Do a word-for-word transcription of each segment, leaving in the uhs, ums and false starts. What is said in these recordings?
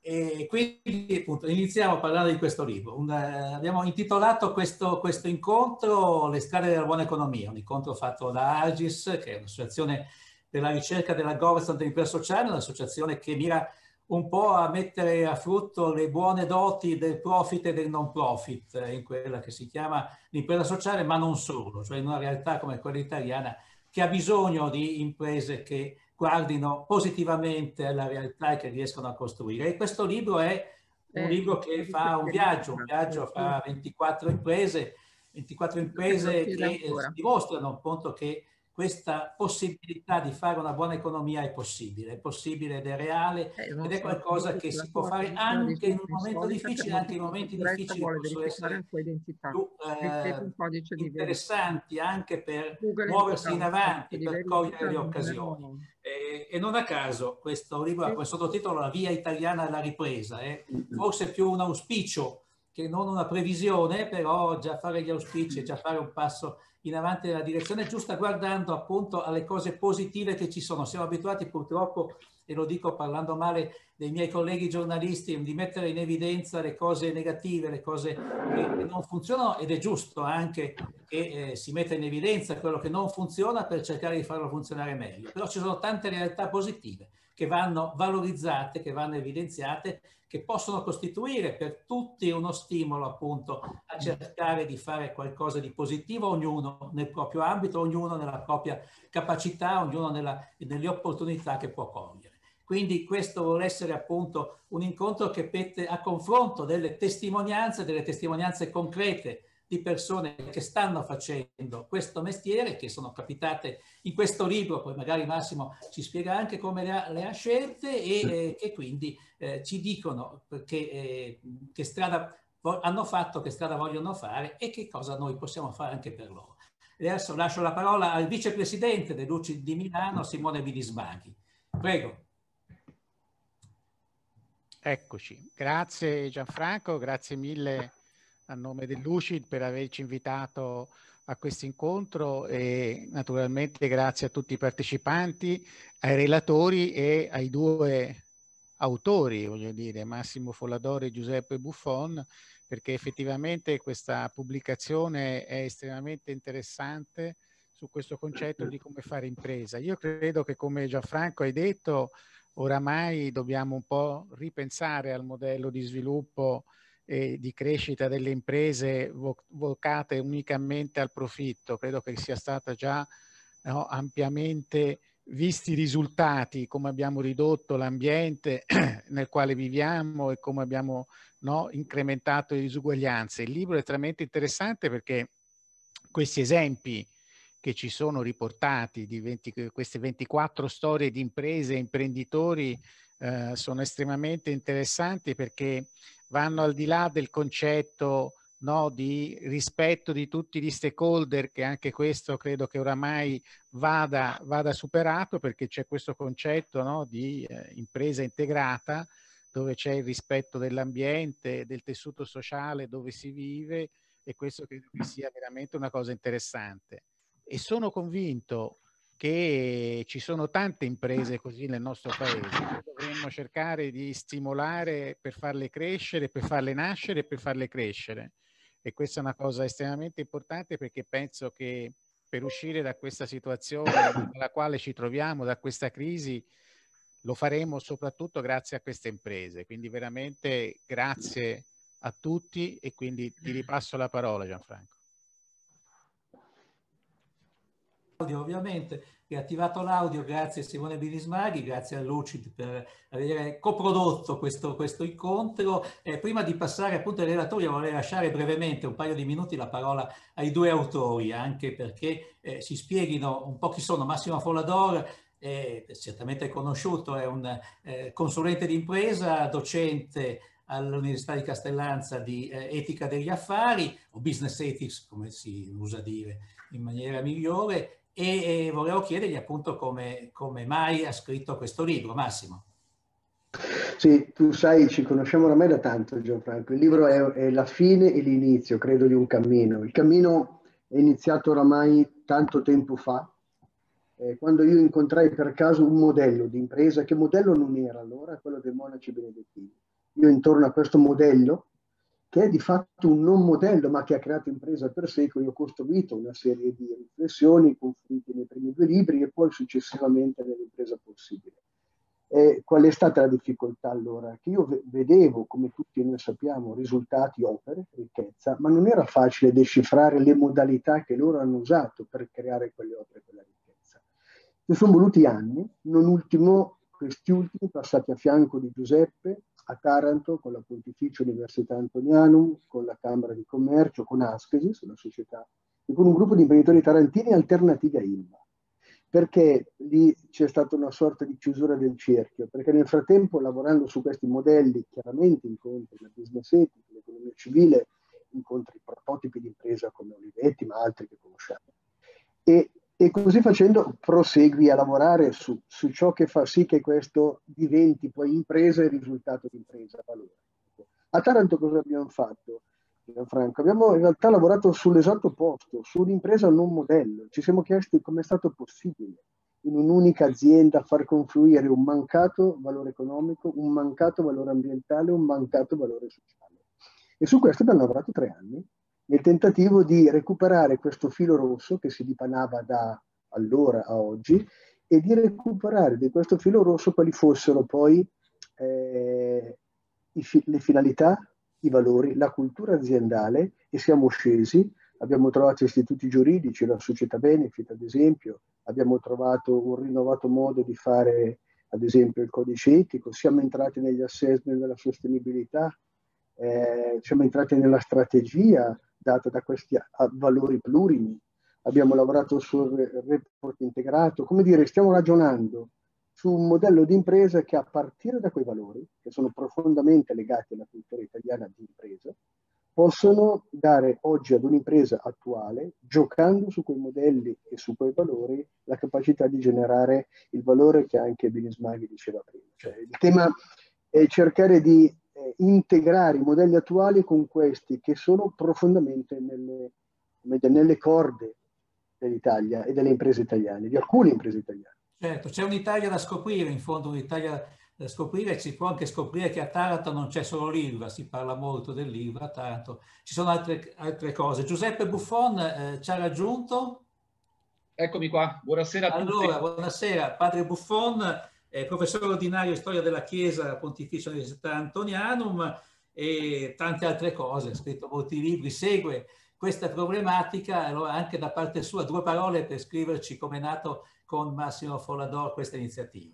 E quindi appunto iniziamo parlando di questo libro. Un, eh, abbiamo intitolato questo, questo incontro Le strade della buona economia, un incontro fatto da Agis, che è un'associazione per la ricerca della governance dell'impresa sociale, un'associazione che mira un po' a mettere a frutto le buone doti del profit e del non profit eh, in quella che si chiama l'impresa sociale, ma non solo, cioè in una realtà come quella italiana che ha bisogno di imprese che guardino positivamente alla realtà e che riescono a costruire. E questo libro è un Eh, libro che fa un viaggio, un viaggio fra ventiquattro imprese, ventiquattro imprese che eh, dimostrano appunto che questa possibilità di fare una buona economia è possibile, è possibile ed è reale ed è qualcosa che si può fare anche in un momento difficile, anche in momenti difficili possono essere più eh, interessanti anche per muoversi in avanti, per cogliere le occasioni. E, e non a caso questo libro ha come sottotitolo La via italiana alla ripresa, è forse più un auspicio che non una previsione, però già fare gli auspici e già fare un passo in avanti nella direzione giusta, guardando appunto alle cose positive che ci sono. Siamo abituati purtroppo, e lo dico parlando male dei miei colleghi giornalisti, di mettere in evidenza le cose negative, le cose che non funzionano, ed è giusto anche che eh, si metta in evidenza quello che non funziona per cercare di farlo funzionare meglio. Però ci sono tante realtà positive che vanno valorizzate, che vanno evidenziate, che possono costituire per tutti uno stimolo appunto a cercare di fare qualcosa di positivo, ognuno nel proprio ambito, ognuno nella propria capacità, ognuno nella, nelle opportunità che può cogliere. Quindi questo vuole essere appunto un incontro che mette a confronto delle testimonianze, delle testimonianze concrete di persone che stanno facendo questo mestiere, che sono capitate in questo libro, poi magari Massimo ci spiega anche come le ha, le ha scelte e eh, che quindi eh, ci dicono che, eh, che strada hanno fatto, che strada vogliono fare e che cosa noi possiamo fare anche per loro. E adesso lascio la parola al vicepresidente dell'U C I D di Milano, Simone Bilismaghi. Prego. Eccoci, grazie Gianfranco, grazie mille a nome dell'U C I D per averci invitato a questo incontro e naturalmente grazie a tutti i partecipanti, ai relatori e ai due autori, voglio dire, Massimo Folladore e Giuseppe Buffon, perché effettivamente questa pubblicazione è estremamente interessante su questo concetto di come fare impresa. Io credo che, come Gianfranco hai detto, oramai dobbiamo un po' ripensare al modello di sviluppo e di crescita delle imprese vocate unicamente al profitto. Credo che sia stata già no, ampiamente visti i risultati, come abbiamo ridotto l'ambiente nel quale viviamo e come abbiamo no, incrementato le disuguaglianze. Il libro è estremamente interessante perché questi esempi che ci sono riportati di venti, queste ventiquattro storie di imprese e imprenditori eh, sono estremamente interessanti perché vanno al di là del concetto no, di rispetto di tutti gli stakeholder, che anche questo credo che oramai vada, vada superato, perché c'è questo concetto no, di eh, impresa integrata dove c'è il rispetto dell'ambiente, del tessuto sociale dove si vive, e questo credo che sia veramente una cosa interessante. E sono convinto che ci sono tante imprese così nel nostro paese, dovremmo cercare di stimolare per farle crescere, per farle nascere e per farle crescere. E questa è una cosa estremamente importante, perché penso che per uscire da questa situazione nella quale ci troviamo, da questa crisi, lo faremo soprattutto grazie a queste imprese. Quindi veramente grazie a tutti e quindi ti ripasso la parola, Gianfranco. Ovviamente, che ha attivato l'audio, grazie a Simone Bilismaghi, grazie all'U C I D per aver coprodotto questo, questo incontro. Eh, prima di passare appunto ai relatori, vorrei lasciare brevemente un paio di minuti la parola ai due autori, anche perché eh, si spieghino un po' chi sono. Massimo Folladore, eh, certamente conosciuto, è un eh, consulente di impresa, docente all'Università di Castellanza di eh, etica degli affari, o business ethics, come si usa dire in maniera migliore, e, e volevo chiedergli appunto come, come mai ha scritto questo libro. Massimo. Sì, tu sai, ci conosciamo oramai da tanto, Gianfranco. Il libro è, è la fine e l'inizio, credo, di un cammino. Il cammino è iniziato oramai tanto tempo fa, eh, quando io incontrai per caso un modello di impresa. Che modello non era allora? Quello dei monaci benedettini. io intorno a questo modello, che è di fatto un non modello, ma che ha creato impresa per secoli, ho costruito una serie di riflessioni confluite nei primi due libri e poi successivamente nell'impresa possibile. E qual è stata la difficoltà allora? Che io vedevo, come tutti noi sappiamo, risultati, opere, ricchezza, ma non era facile decifrare le modalità che loro hanno usato per creare quelle opere, quella ricchezza. Ci sono voluti anni, non ultimo questi ultimi passati a fianco di Giuseppe a Taranto con la Pontificia Università Antonianum, con la Camera di Commercio, con Askesis, la società, e con un gruppo di imprenditori tarantini alternativi a Ilva. Perché lì c'è stata una sorta di chiusura del cerchio? Perché nel frattempo, lavorando su questi modelli, chiaramente incontri la business ethic, l'economia civile, incontri prototipi di impresa come Olivetti, ma altri che conosciamo. E, e così facendo prosegui a lavorare su, su ciò che fa sì che questo diventi poi impresa e risultato di impresa, valore. A Taranto cosa abbiamo fatto? Franco, abbiamo in realtà lavorato sull'esatto opposto, su un'impresa non modello. Ci siamo chiesti come è stato possibile in un'unica azienda far confluire un mancato valore economico, un mancato valore ambientale, un mancato valore sociale. E su questo abbiamo lavorato tre anni, nel tentativo di recuperare questo filo rosso che si dipanava da allora a oggi e di recuperare di questo filo rosso quali fossero poi eh, i fi- le finalità, i valori, la cultura aziendale, e siamo scesi, abbiamo trovato istituti giuridici, la società Benefit ad esempio, abbiamo trovato un rinnovato modo di fare ad esempio il codice etico, siamo entrati negli assessment della sostenibilità, eh, siamo entrati nella strategia data da questi valori plurimi, abbiamo lavorato sul report integrato, come dire, stiamo ragionando su un modello di impresa che a partire da quei valori, che sono profondamente legati alla cultura italiana di impresa, possono dare oggi ad un'impresa attuale, giocando su quei modelli e su quei valori, la capacità di generare il valore che anche Binismaghi diceva prima. Cioè, il tema è cercare di eh, integrare i modelli attuali con questi che sono profondamente nelle, nelle corde dell'Italia e delle imprese italiane, di alcune imprese italiane. Certo, c'è un'Italia da scoprire, in fondo un'Italia da scoprire, si può anche scoprire che a Taranto non c'è solo l'Ilva, si parla molto dell'Ilva a Taranto, ci sono altre, altre cose. Giuseppe Buffon eh, ci ha raggiunto? Eccomi qua, buonasera a tutti. Allora, buonasera, padre Buffon, eh, professore ordinario di storia della Chiesa Pontificia Università Antonianum e tante altre cose, ha scritto molti libri, segue questa problematica, allora anche da parte sua due parole per scriverci come è nato con Massimo Follador questa iniziativa.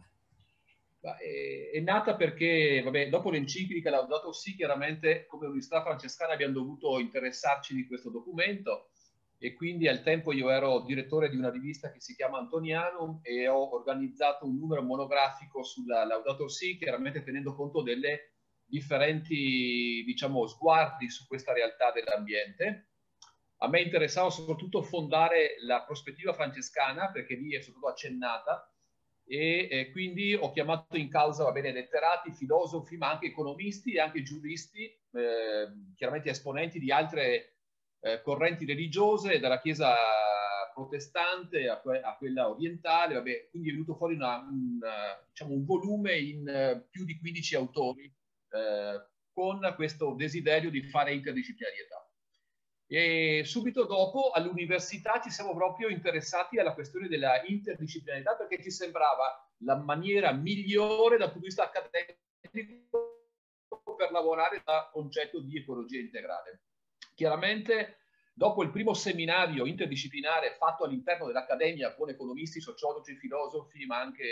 È, è nata perché, vabbè, dopo l'enciclica Laudato Si, chiaramente come Università Francescana abbiamo dovuto interessarci di questo documento e quindi al tempo io ero direttore di una rivista che si chiama Antonianum e ho organizzato un numero monografico sulla Laudato Si, chiaramente tenendo conto delle differenti, diciamo, sguardi su questa realtà dell'ambiente. A me interessava soprattutto fondare la prospettiva francescana, perché lì è soprattutto accennata, e eh, quindi ho chiamato in causa, va bene, letterati, filosofi, ma anche economisti e anche giuristi, eh, chiaramente esponenti di altre eh, correnti religiose, dalla Chiesa protestante a, que a quella orientale, vabbè, quindi è venuto fuori una, un, diciamo, un volume in uh, più di quindici autori, eh, con questo desiderio di fare interdisciplinarietà. E subito dopo all'università ci siamo proprio interessati alla questione della interdisciplinarietà perché ci sembrava la maniera migliore dal punto di vista accademico per lavorare dal concetto di ecologia integrale. Chiaramente dopo il primo seminario interdisciplinare fatto all'interno dell'Accademia con economisti, sociologi, filosofi, ma anche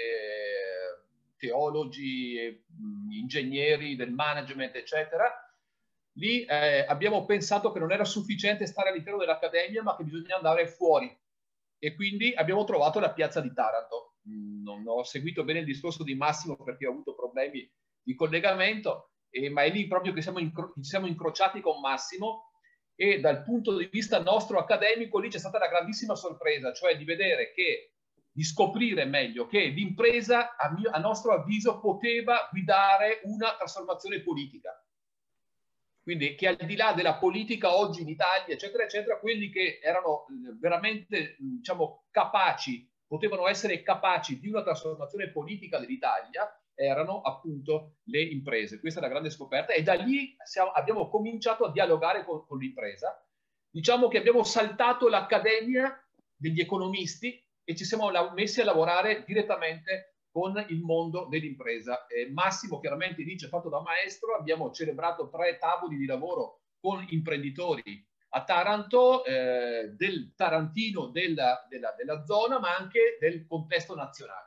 teologi, ingegneri del management, eccetera, lì eh, abbiamo pensato che non era sufficiente stare all'interno dell'Accademia, ma che bisognava andare fuori. E quindi abbiamo trovato la piazza di Taranto. Non ho seguito bene il discorso di Massimo perché ho avuto problemi di collegamento, e, ma è lì proprio che siamo, incro ci siamo incrociati con Massimo e dal punto di vista nostro accademico lì c'è stata la grandissima sorpresa, cioè di vedere che, di scoprire meglio che l'impresa, a, a nostro avviso, poteva guidare una trasformazione politica. Quindi che al di là della politica oggi in Italia, eccetera, eccetera, quelli che erano veramente, diciamo, capaci, potevano essere capaci di una trasformazione politica dell'Italia, erano appunto le imprese. Questa è la grande scoperta e da lì siamo, abbiamo cominciato a dialogare con, con l'impresa. Diciamo che abbiamo saltato l'accademia degli economisti e ci siamo messi a lavorare direttamente con il mondo dell'impresa. Eh, Massimo chiaramente dice, fatto da maestro, abbiamo celebrato tre tavoli di lavoro con imprenditori a Taranto, eh, del tarantino della, della, della zona, ma anche del contesto nazionale.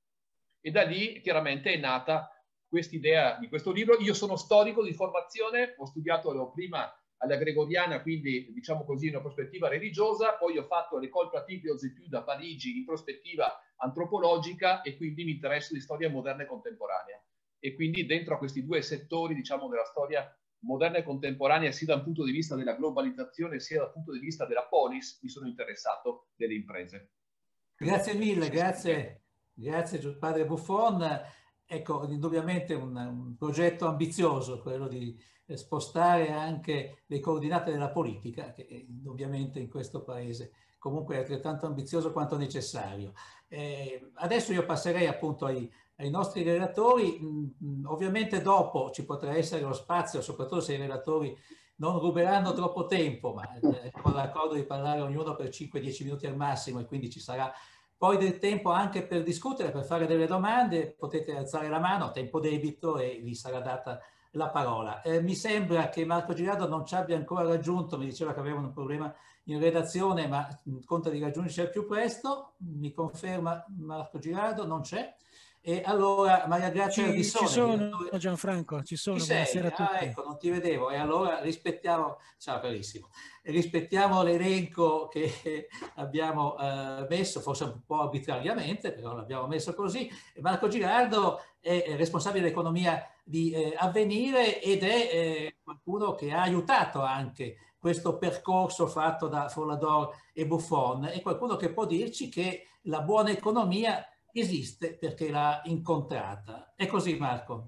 E da lì chiaramente è nata quest'idea di questo libro. Io sono storico di formazione, ho studiato prima alla Gregoriana, quindi diciamo così in una prospettiva religiosa, poi ho fatto l'École pratique des études a Parigi in prospettiva antropologica e quindi mi interesso di storia moderna e contemporanea. E quindi dentro a questi due settori, diciamo, della storia moderna e contemporanea, sia dal punto di vista della globalizzazione sia dal punto di vista della polis, mi sono interessato delle imprese. Grazie mille, grazie. Grazie padre Buffon. Ecco, indubbiamente un, un progetto ambizioso, quello di spostare anche le coordinate della politica, che indubbiamente in questo paese comunque è altrettanto ambizioso quanto necessario. Eh, adesso io passerei appunto ai, ai nostri relatori. Mm, ovviamente dopo ci potrà essere lo spazio, soprattutto se i relatori non ruberanno troppo tempo, ma eh, con l'accordo di parlare ognuno per cinque dieci minuti al massimo, e quindi ci sarà poi del tempo anche per discutere, per fare delle domande. Potete alzare la mano a tempo debito e vi sarà data la parola. Eh, mi sembra che Marco Girardo non ci abbia ancora raggiunto, mi diceva che aveva un problema in redazione, ma conta di raggiungerci al più presto. Mi conferma Marco Girardo? Non c'è. E allora Maria Grazia Ardissone. Ci sono, Gianfranco, ci sono, buonasera a tutti. Ah, ecco, non ti vedevo. E allora rispettiamo, ciao carissimo, rispettiamo l'elenco che abbiamo eh, messo, forse un po' arbitrariamente, però l'abbiamo messo così. Marco Girardo è responsabile dell'economia di eh, Avvenire ed è eh, qualcuno che ha aiutato anche questo percorso fatto da Follador e Buffon, è qualcuno che può dirci che la buona economia esiste perché l'ha incontrata. È così, Marco?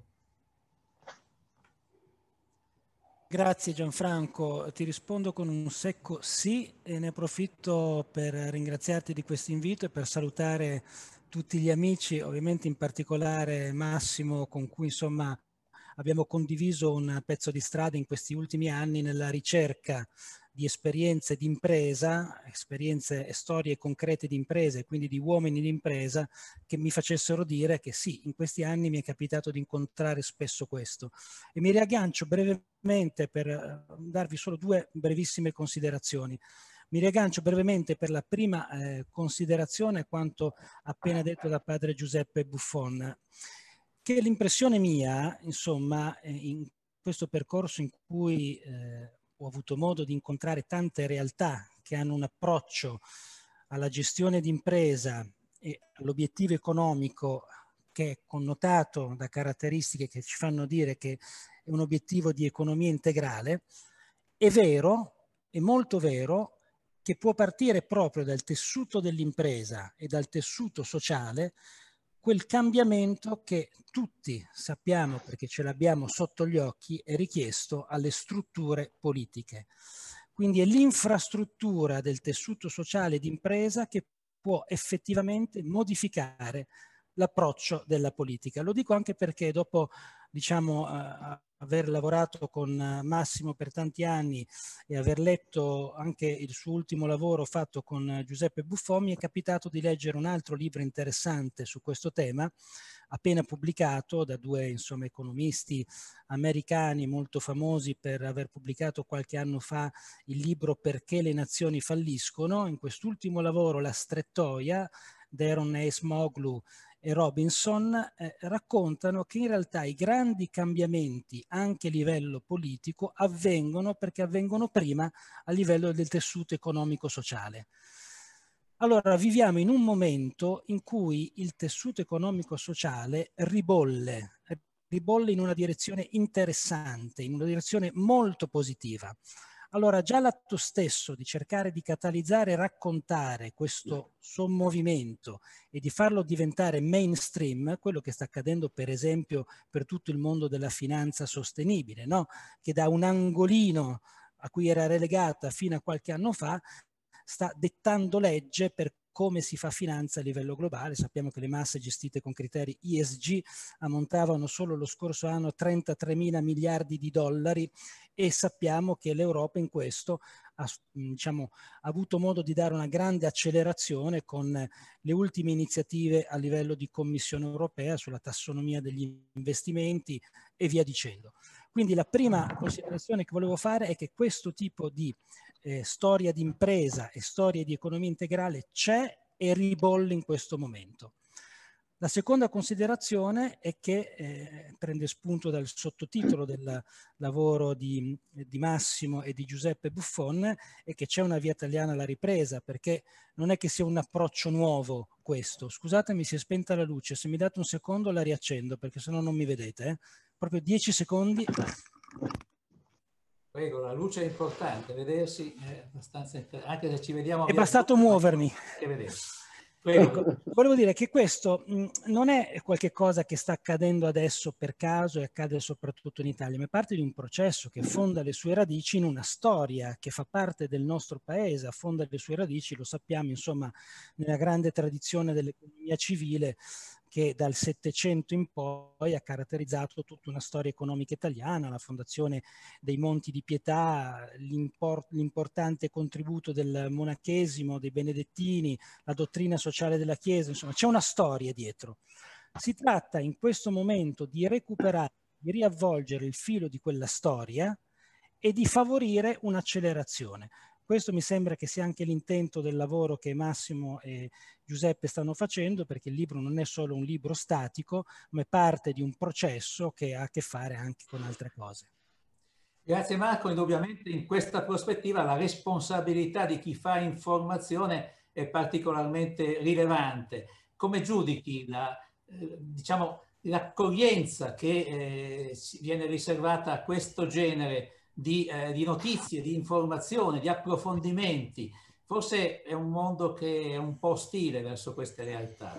Grazie Gianfranco, ti rispondo con un secco sì e ne approfitto per ringraziarti di questo invito e per salutare tutti gli amici, ovviamente in particolare Massimo, con cui insomma abbiamo condiviso un pezzo di strada in questi ultimi anni nella ricerca di esperienze di impresa, esperienze e storie concrete di imprese, quindi di uomini di impresa che mi facessero dire che sì, in questi anni mi è capitato di incontrare spesso questo. E mi riaggancio brevemente per darvi solo due brevissime considerazioni. Mi riaggancio brevemente per la prima eh, considerazione a quanto appena detto da padre Giuseppe Buffon, che l'impressione mia, insomma, in questo percorso in cui eh, ho avuto modo di incontrare tante realtà che hanno un approccio alla gestione d'impresa e all'obiettivo economico che è connotato da caratteristiche che ci fanno dire che è un obiettivo di economia integrale, è vero, è molto vero, che può partire proprio dal tessuto dell'impresa e dal tessuto sociale quel cambiamento che tutti sappiamo, perché ce l'abbiamo sotto gli occhi, è richiesto alle strutture politiche. Quindi è l'infrastruttura del tessuto sociale d'impresa che può effettivamente modificare l'approccio della politica. Lo dico anche perché dopo, diciamo, uh, aver lavorato con Massimo per tanti anni e aver letto anche il suo ultimo lavoro fatto con Giuseppe Buffon, mi è capitato di leggere un altro libro interessante su questo tema, appena pubblicato da due insomma, economisti americani molto famosi per aver pubblicato qualche anno fa il libro Perché le nazioni falliscono. In quest'ultimo lavoro, La strettoia, Daron Acemoglu e Robinson eh, raccontano che in realtà i grandi cambiamenti anche a livello politico avvengono perché avvengono prima a livello del tessuto economico-sociale. Allora viviamo in un momento in cui il tessuto economico-sociale ribolle, ribolle in una direzione interessante, in una direzione molto positiva. Allora già l'atto stesso di cercare di catalizzare e raccontare questo sommovimento e di farlo diventare mainstream, quello che sta accadendo per esempio per tutto il mondo della finanza sostenibile, no? Che da un angolino a cui era relegata fino a qualche anno fa sta dettando legge per come si fa finanza a livello globale. Sappiamo che le masse gestite con criteri E S G ammontavano solo lo scorso anno a trentatremila miliardi di dollari, e sappiamo che l'Europa in questo ha, diciamo, ha avuto modo di dare una grande accelerazione con le ultime iniziative a livello di Commissione europea sulla tassonomia degli investimenti e via dicendo. Quindi la prima considerazione che volevo fare è che questo tipo di eh, storia di impresa e storia di economia integrale c'è e ribolle in questo momento. La seconda considerazione è che eh, prende spunto dal sottotitolo del lavoro di, di Massimo e di Giuseppe Buffon, è che c'è una via italiana alla ripresa, perché non è che sia un approccio nuovo questo. Scusatemi, si è spenta la luce, se mi date un secondo la riaccendo, perché sennò non mi vedete. Eh? Proprio dieci secondi. Prego, la luce è importante, vedersi è abbastanza importante, anche se ci vediamo. È bastato muovermi. Che vedersi. Ecco, volevo dire che questo mh, non è qualche cosa che sta accadendo adesso per caso e accade soprattutto in Italia, ma è parte di un processo che fonda le sue radici in una storia che fa parte del nostro paese, affonda le sue radici, lo sappiamo, insomma, nella grande tradizione dell'economia civile che dal Settecento in poi ha caratterizzato tutta una storia economica italiana, la fondazione dei Monti di Pietà, l'import- l'importante contributo del monachesimo, dei benedettini, la dottrina sociale della Chiesa, insomma c'è una storia dietro. Si tratta in questo momento di recuperare, di riavvolgere il filo di quella storia e di favorire un'accelerazione. Questo mi sembra che sia anche l'intento del lavoro che Massimo e Giuseppe stanno facendo, perché il libro non è solo un libro statico, ma è parte di un processo che ha a che fare anche con altre cose. Grazie Marco, indubbiamente in questa prospettiva la responsabilità di chi fa informazione è particolarmente rilevante. Come giudichi la, eh, diciamo, l'accoglienza che eh, viene riservata a questo genere di, eh, di notizie, di informazione, di approfondimenti? Forse è un mondo che è un po' ostile verso queste realtà.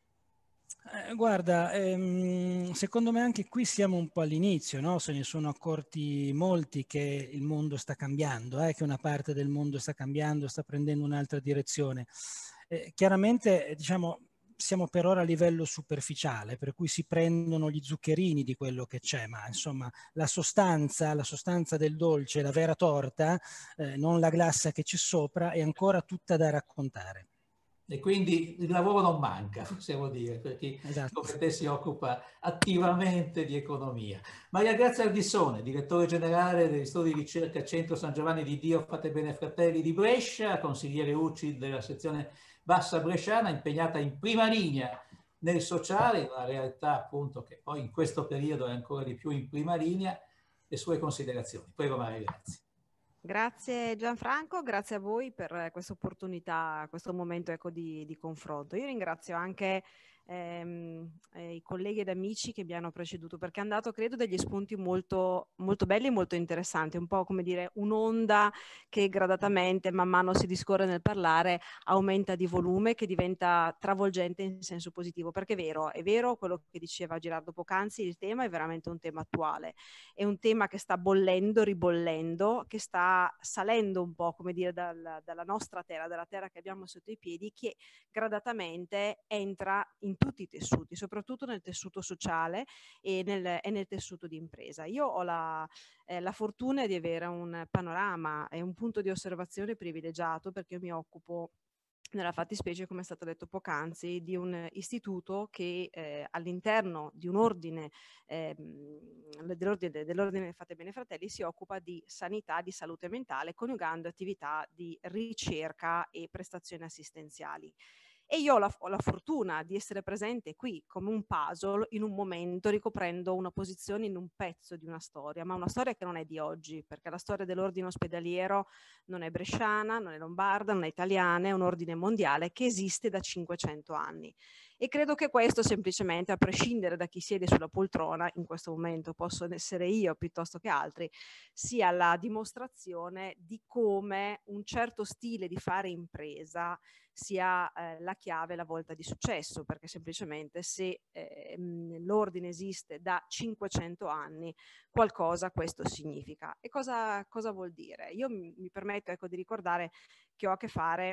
Eh, guarda, ehm, secondo me anche qui siamo un po' all'inizio, no? Se ne sono accorti molti che il mondo sta cambiando, eh, che una parte del mondo sta cambiando, sta prendendo un'altra direzione. Eh, chiaramente, diciamo, siamo per ora a livello superficiale, per cui si prendono gli zuccherini di quello che c'è, ma insomma la sostanza, la sostanza del dolce, la vera torta, eh, non la glassa che c'è sopra, è ancora tutta da raccontare. E quindi il lavoro non manca, possiamo dire, per chi Esatto. come te si occupa attivamente di economia. Maria Grazia Ardissone, direttore generale degli studi di ricerca Centro San Giovanni di Dio Fate Bene Fratelli di Brescia, consigliere U C I D della sezione Bassa Bresciana, impegnata in prima linea nel sociale, una realtà appunto che poi in questo periodo è ancora di più in prima linea. Le sue considerazioni. Prego Maria Grazia. Grazie Gianfranco, grazie a voi per questa opportunità, questo momento ecco, di, di confronto. Io ringrazio anche ehm, eh, i colleghi ed amici che mi hanno preceduto, perché hanno dato credo degli spunti molto, molto belli e molto interessanti, un po' come dire un'onda che gradatamente man mano si discorre nel parlare aumenta di volume, che diventa travolgente in senso positivo, perché è vero, è vero quello che diceva Gerardo poc'anzi, il tema è veramente un tema attuale, è un tema che sta bollendo, ribollendo, che sta salendo un po' come dire dal, dalla nostra terra, dalla terra che abbiamo sotto i piedi, che gradatamente entra in tutti i tessuti, soprattutto nel tessuto sociale e nel, e nel tessuto di impresa. Io ho la, eh, la fortuna di avere un panorama e un punto di osservazione privilegiato, perché io mi occupo nella fattispecie, come è stato detto poc'anzi, di un istituto che eh, all'interno di un ordine, eh, dell'ordine, dell'ordine Fate Bene Fratelli, si occupa di sanità, di salute mentale, coniugando attività di ricerca e prestazioni assistenziali. E io ho la, ho la fortuna di essere presente qui come un puzzle in un momento, ricoprendo una posizione in un pezzo di una storia, ma una storia che non è di oggi, perché la storia dell'ordine ospedaliero non è bresciana, non è lombarda, non è italiana, è un ordine mondiale che esiste da cinquecento anni. E credo che questo semplicemente, a prescindere da chi siede sulla poltrona, in questo momento posso essere io piuttosto che altri, sia la dimostrazione di come un certo stile di fare impresa sia eh, la chiave, la volta di successo, perché semplicemente se eh, l'ordine esiste da cinquecento anni, qualcosa questo significa. E cosa, cosa vuol dire? Io mi, mi permetto ecco, di ricordare che ho a che fare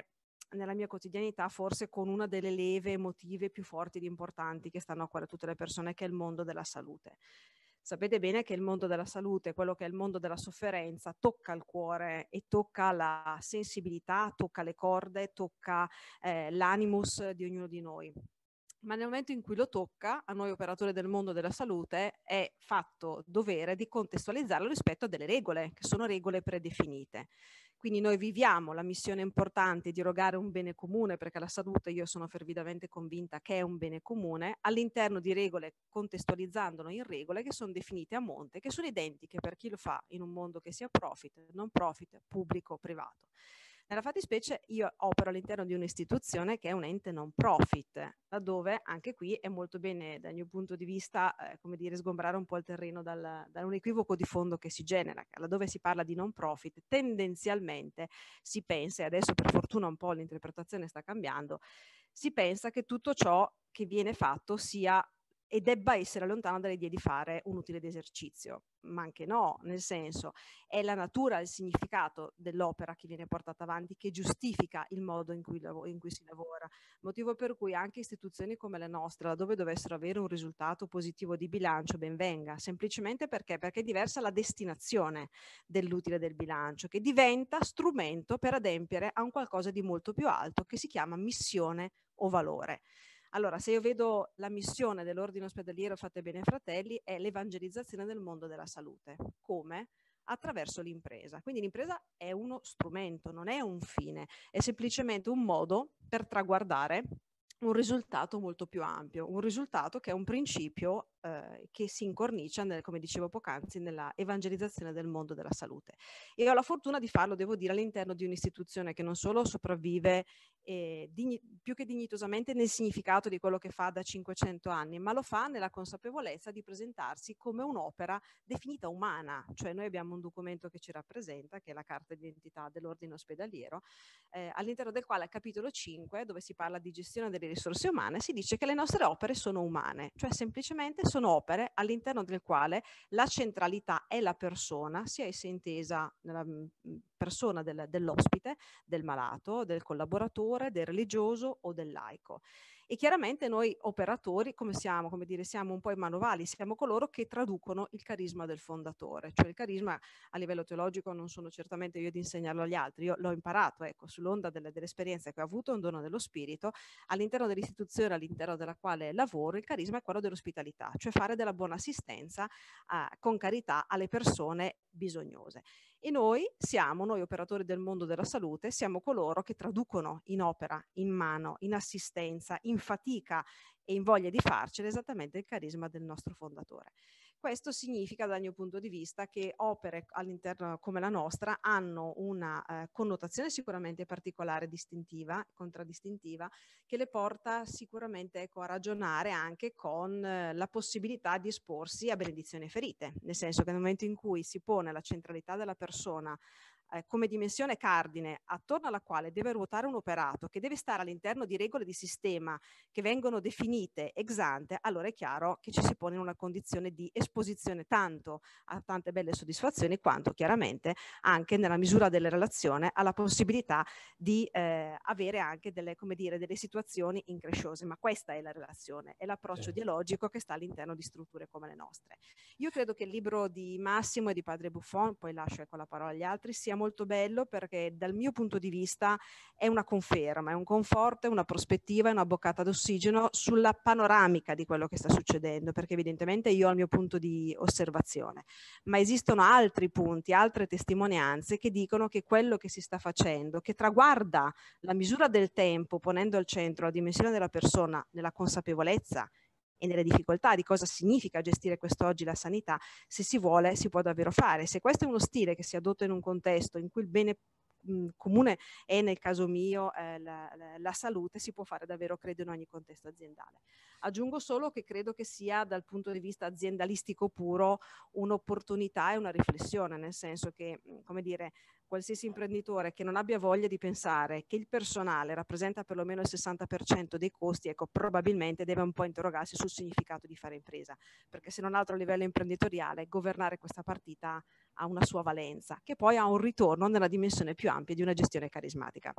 nella mia quotidianità forse con una delle leve emotive più forti ed importanti che stanno a cuore a tutte le persone, che è il mondo della salute. Sapete bene che il mondo della salute, quello che è il mondo della sofferenza, tocca il cuore e tocca la sensibilità, tocca le corde, tocca eh, l'animus di ognuno di noi. Ma nel momento in cui lo tocca, a noi operatori del mondo della salute è fatto dovere di contestualizzarlo rispetto a delle regole, che sono regole predefinite. Quindi noi viviamo la missione importante di erogare un bene comune, perché la salute io sono fervidamente convinta che è un bene comune, all'interno di regole, contestualizzandolo in regole che sono definite a monte, che sono identiche per chi lo fa in un mondo che sia profit, non profit, pubblico o privato. Nella fattispecie io opero all'interno di un'istituzione che è un ente non profit, laddove anche qui è molto bene dal mio punto di vista, eh, come dire, sgombrare un po' il terreno dal, da un equivoco di fondo che si genera, laddove si parla di non profit, tendenzialmente si pensa, e adesso per fortuna un po' l'interpretazione sta cambiando, si pensa che tutto ciò che viene fatto sia e debba essere lontano dall'idea di fare un utile esercizio, ma anche no, nel senso è la natura, il significato dell'opera che viene portata avanti che giustifica il modo in cui, in cui si lavora, motivo per cui anche istituzioni come la nostra, laddove dovessero avere un risultato positivo di bilancio, ben venga, semplicemente perché? Perché è diversa la destinazione dell'utile del bilancio, che diventa strumento per adempiere a un qualcosa di molto più alto che si chiama missione o valore. Allora, se io vedo la missione dell'Ordine Ospedaliero Fate Bene Fratelli è l'evangelizzazione del mondo della salute. Come? Attraverso l'impresa. Quindi l'impresa è uno strumento, non è un fine, è semplicemente un modo per traguardare un risultato molto più ampio, un risultato che è un principio eh, che si incornicia, nel, come dicevo poc'anzi, nella evangelizzazione del mondo della salute. E ho la fortuna di farlo, devo dire, all'interno di un'istituzione che non solo sopravvive eh, digni, più che dignitosamente nel significato di quello che fa da cinquecento anni, ma lo fa nella consapevolezza di presentarsi come un'opera definita umana, cioè noi abbiamo un documento che ci rappresenta, che è la carta d'identità dell'ordine ospedaliero, eh, all'interno del quale al capitolo cinque, dove si parla di gestione delle risorse umane, si dice che le nostre opere sono umane, cioè semplicemente sono opere all'interno del quale la centralità è la persona, sia essa intesa nella persona del, dell'ospite, del malato, del collaboratore, del religioso o del laico. E chiaramente noi operatori, come siamo, come dire, siamo un po' i manovali, siamo coloro che traducono il carisma del fondatore, cioè il carisma a livello teologico non sono certamente io ad insegnarlo agli altri, io l'ho imparato, ecco, sull'onda delle, dell'esperienza che ho avuto, un dono dello spirito, all'interno dell'istituzione all'interno della quale lavoro, il carisma è quello dell'ospitalità, cioè fare della buona assistenza eh, con carità alle persone bisognose. E noi siamo, noi operatori del mondo della salute, siamo coloro che traducono in opera, in mano, in assistenza, in fatica e in voglia di farcela esattamente il carisma del nostro fondatore. Questo significa dal mio punto di vista che opere all'interno come la nostra hanno una eh, connotazione sicuramente particolare, distintiva, contraddistintiva, che le porta sicuramente ecco, a ragionare anche con eh, la possibilità di esporsi a benedizioni ferite, nel senso che nel momento in cui si pone la centralità della persona Eh, come dimensione cardine attorno alla quale deve ruotare un operato che deve stare all'interno di regole di sistema che vengono definite ex ante, allora è chiaro che ci si pone in una condizione di esposizione tanto a tante belle soddisfazioni quanto chiaramente anche nella misura delle relazioni alla possibilità di eh, avere anche delle, come dire, delle situazioni incresciose, ma questa è la relazione, è l'approccio Certo. dialogico che sta all'interno di strutture come le nostre. Io credo che il libro di Massimo e di Padre Buffon, poi lascio ecco la parola agli altri, sia molto bello perché dal mio punto di vista è una conferma, è un conforto, è una prospettiva, è una boccata d'ossigeno sulla panoramica di quello che sta succedendo, perché evidentemente io ho il mio punto di osservazione, ma esistono altri punti, altre testimonianze che dicono che quello che si sta facendo, che traguarda la misura del tempo ponendo al centro la dimensione della persona nella consapevolezza e nelle difficoltà di cosa significa gestire quest'oggi la sanità, se si vuole si può davvero fare. Se questo è uno stile che si adotta in un contesto in cui il bene mh, comune è nel caso mio eh, la, la, la salute, si può fare davvero credo in ogni contesto aziendale. Aggiungo solo che credo che sia dal punto di vista aziendalistico puro un'opportunità e una riflessione, nel senso che, come dire, qualsiasi imprenditore che non abbia voglia di pensare che il personale rappresenta perlomeno il sessanta per cento dei costi, ecco, probabilmente deve un po' interrogarsi sul significato di fare impresa, perché se non altro a livello imprenditoriale governare questa partita ha una sua valenza, che poi ha un ritorno nella dimensione più ampia di una gestione carismatica.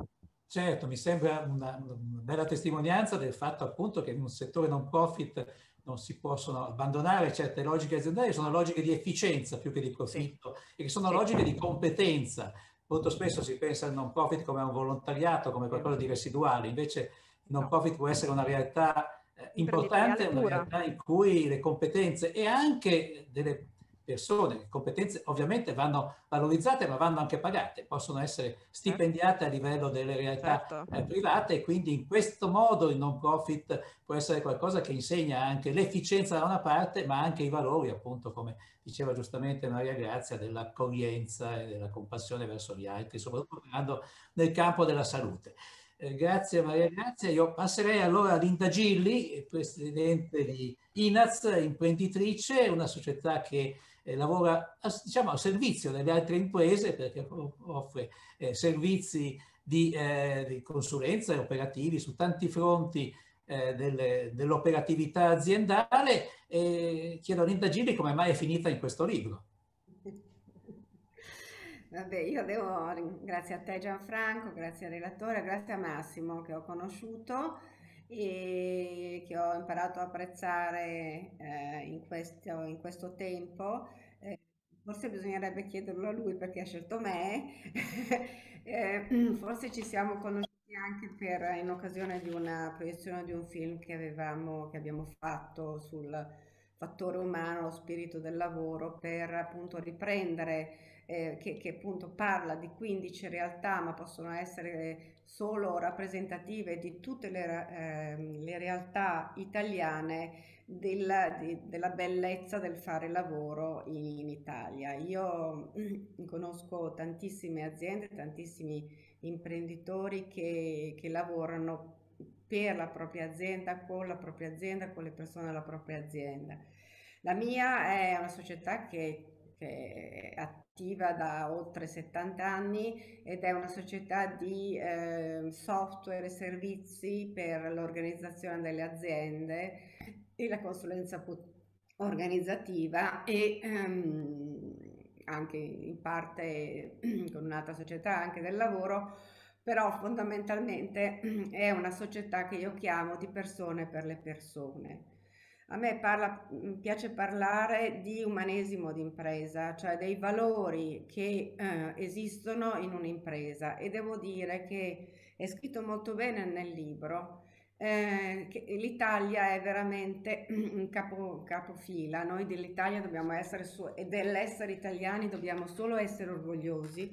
Certo, mi sembra una, una bella testimonianza del fatto appunto che in un settore non profit non si possono abbandonare certe logiche aziendali, sono logiche di efficienza più che di profitto, sì, e che sono sì, logiche di competenza. Molto spesso si pensa al non profit come a un volontariato, come qualcosa di residuale, invece il non profit può essere una realtà eh, importante, una realtà in cui le competenze e anche delle persone, le competenze ovviamente vanno valorizzate ma vanno anche pagate, possono essere stipendiate a livello delle realtà certo. eh, private, e quindi in questo modo il non profit può essere qualcosa che insegna anche l'efficienza da una parte ma anche i valori, appunto come diceva giustamente Maria Grazia, dell'accoglienza e della compassione verso gli altri, soprattutto nel campo della salute. Eh, grazie Maria Grazia. Io passerei allora a Linda Gilli, presidente di I N A Z, imprenditrice, una società che eh, lavora diciamo, a servizio delle altre imprese perché offre eh, servizi di, eh, di consulenza e operativi su tanti fronti eh, delle, dell'operatività aziendale. E chiedo a Linda Gilli come mai è finita in questo libro. Vabbè, io devo ringraziare a te Gianfranco, grazie al relatore, grazie a Massimo che ho conosciuto e che ho imparato a apprezzare eh, in, questo, in questo tempo. Eh, forse bisognerebbe chiederlo a lui perché ha scelto me. eh, forse ci siamo conosciuti anche per, in occasione di una proiezione di un film che, avevamo, che abbiamo fatto sul fattore umano, lo spirito del lavoro, per appunto riprendere Eh, che, che appunto parla di quindici realtà, ma possono essere solo rappresentative di tutte le, eh, le realtà italiane della, di, della bellezza del fare lavoro in, in Italia. Io mm, conosco tantissime aziende, tantissimi imprenditori che, che lavorano per la propria azienda, con la propria azienda, con le persone della propria azienda. La mia è una società che che è attiva da oltre settanta anni ed è una società di eh, software e servizi per l'organizzazione delle aziende e la consulenza organizzativa e ehm, anche in parte con un'altra società anche del lavoro, però fondamentalmente è una società che io chiamo di persone per le persone. A me parla, piace parlare di umanesimo d'impresa, cioè dei valori che eh, esistono in un'impresa, e devo dire che è scritto molto bene nel libro eh, che l'Italia è veramente un capo, capofila. Noi dell'Italia dobbiamo essere su, e dell'essere italiani dobbiamo solo essere orgogliosi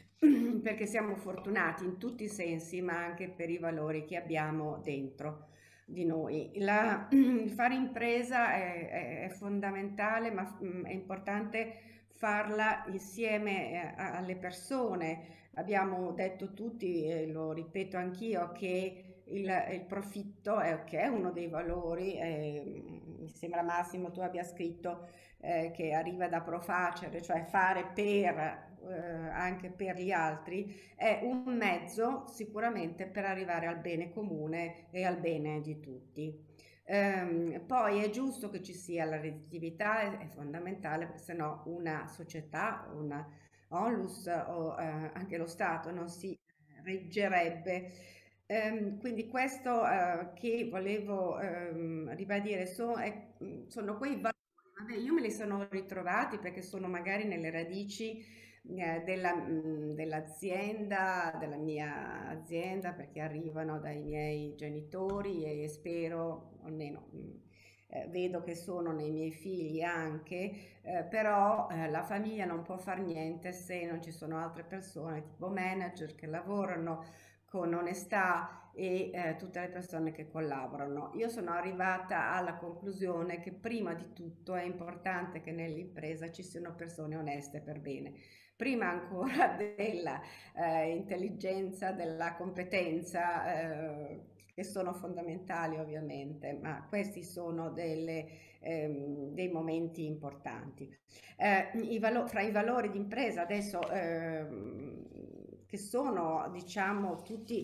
perché siamo fortunati in tutti i sensi, ma anche per i valori che abbiamo dentro di noi. La, il fare impresa è, è, è fondamentale, ma è importante farla insieme alle persone. Abbiamo detto tutti, e lo ripeto anch'io, che il, il profitto è, che è uno dei valori, eh, mi sembra Massimo tu abbia scritto eh, che arriva da profacere, cioè fare per Eh, anche per gli altri, è un mezzo sicuramente per arrivare al bene comune e al bene di tutti. Ehm, poi è giusto che ci sia la redditività, è, è fondamentale, se no una società, una onlus o eh, anche lo Stato non si reggerebbe. Ehm, quindi questo eh, che volevo ehm, ribadire so, è, sono quei valori. Vabbè, io me li sono ritrovati perché sono magari nelle radici Della, dell'azienda, della mia azienda, perché arrivano dai miei genitori e spero, almeno eh, vedo che sono nei miei figli anche, eh, però eh, la famiglia non può far niente se non ci sono altre persone tipo manager che lavorano con onestà e eh, tutte le persone che collaborano. Io sono arrivata alla conclusione che prima di tutto è importante che nell'impresa ci siano persone oneste per bene. Prima ancora della eh, intelligenza, della competenza, eh, che sono fondamentali ovviamente, ma questi sono delle, ehm, dei momenti importanti. Eh, i valo- fra i valori d'impresa adesso, ehm, che sono diciamo tutti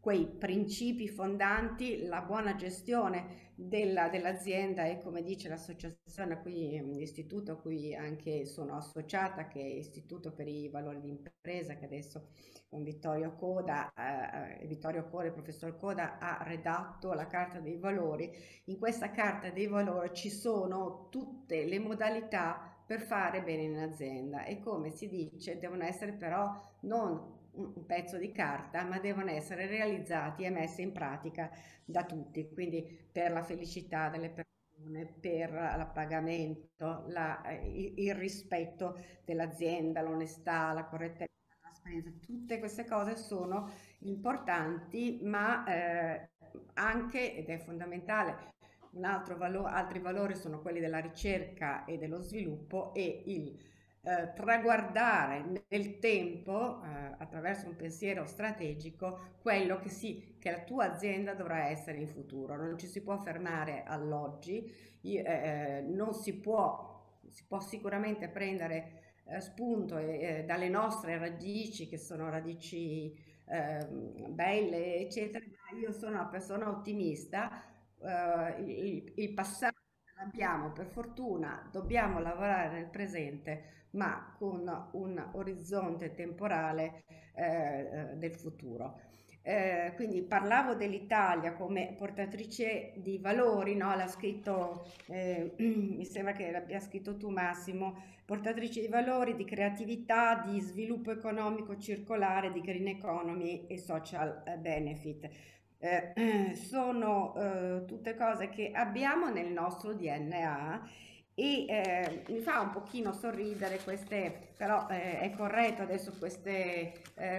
quei principi fondanti, la buona gestione della, dell'azienda e, come dice l'associazione a cui, l'istituto a cui anche sono associata, che è Istituto per i Valori di Impresa, che adesso con Vittorio Coda, eh, Vittorio Coda, il professor Coda, ha redatto la Carta dei Valori. In questa Carta dei Valori ci sono tutte le modalità per fare bene in azienda e, come si dice, devono essere però non un pezzo di carta, ma devono essere realizzati e messi in pratica da tutti, quindi per la felicità delle persone, per l'appagamento, la, il, il rispetto dell'azienda, l'onestà, la correttezza, la trasparenza. Tutte queste cose sono importanti, ma eh, anche, ed è fondamentale, un altro valore, altri valori sono quelli della ricerca e dello sviluppo e il Eh, traguardare nel tempo, eh, attraverso un pensiero strategico, quello che, sì, che la tua azienda dovrà essere in futuro. Non ci si può fermare all'oggi, eh, non si può, si può sicuramente prendere eh, spunto eh, dalle nostre radici, che sono radici eh, belle, eccetera, ma io sono una persona ottimista, eh, il, il passato abbiamo, per fortuna, dobbiamo lavorare nel presente, ma con un orizzonte temporale eh, del futuro. Eh, quindi parlavo dell'Italia come portatrice di valori, no? L'ha scritto, eh, mi sembra che l'abbia scritto tu, Massimo, portatrice di valori, di creatività, di sviluppo economico circolare, di green economy e social benefit. Eh, sono eh, tutte cose che abbiamo nel nostro D N A e eh, mi fa un pochino sorridere queste, però eh, è corretto adesso queste,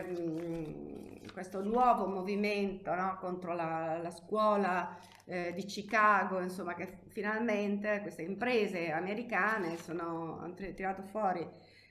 ehm, questo nuovo movimento, no, contro la, la scuola eh, di Chicago, insomma, che finalmente queste imprese americane sono, hanno tirato fuori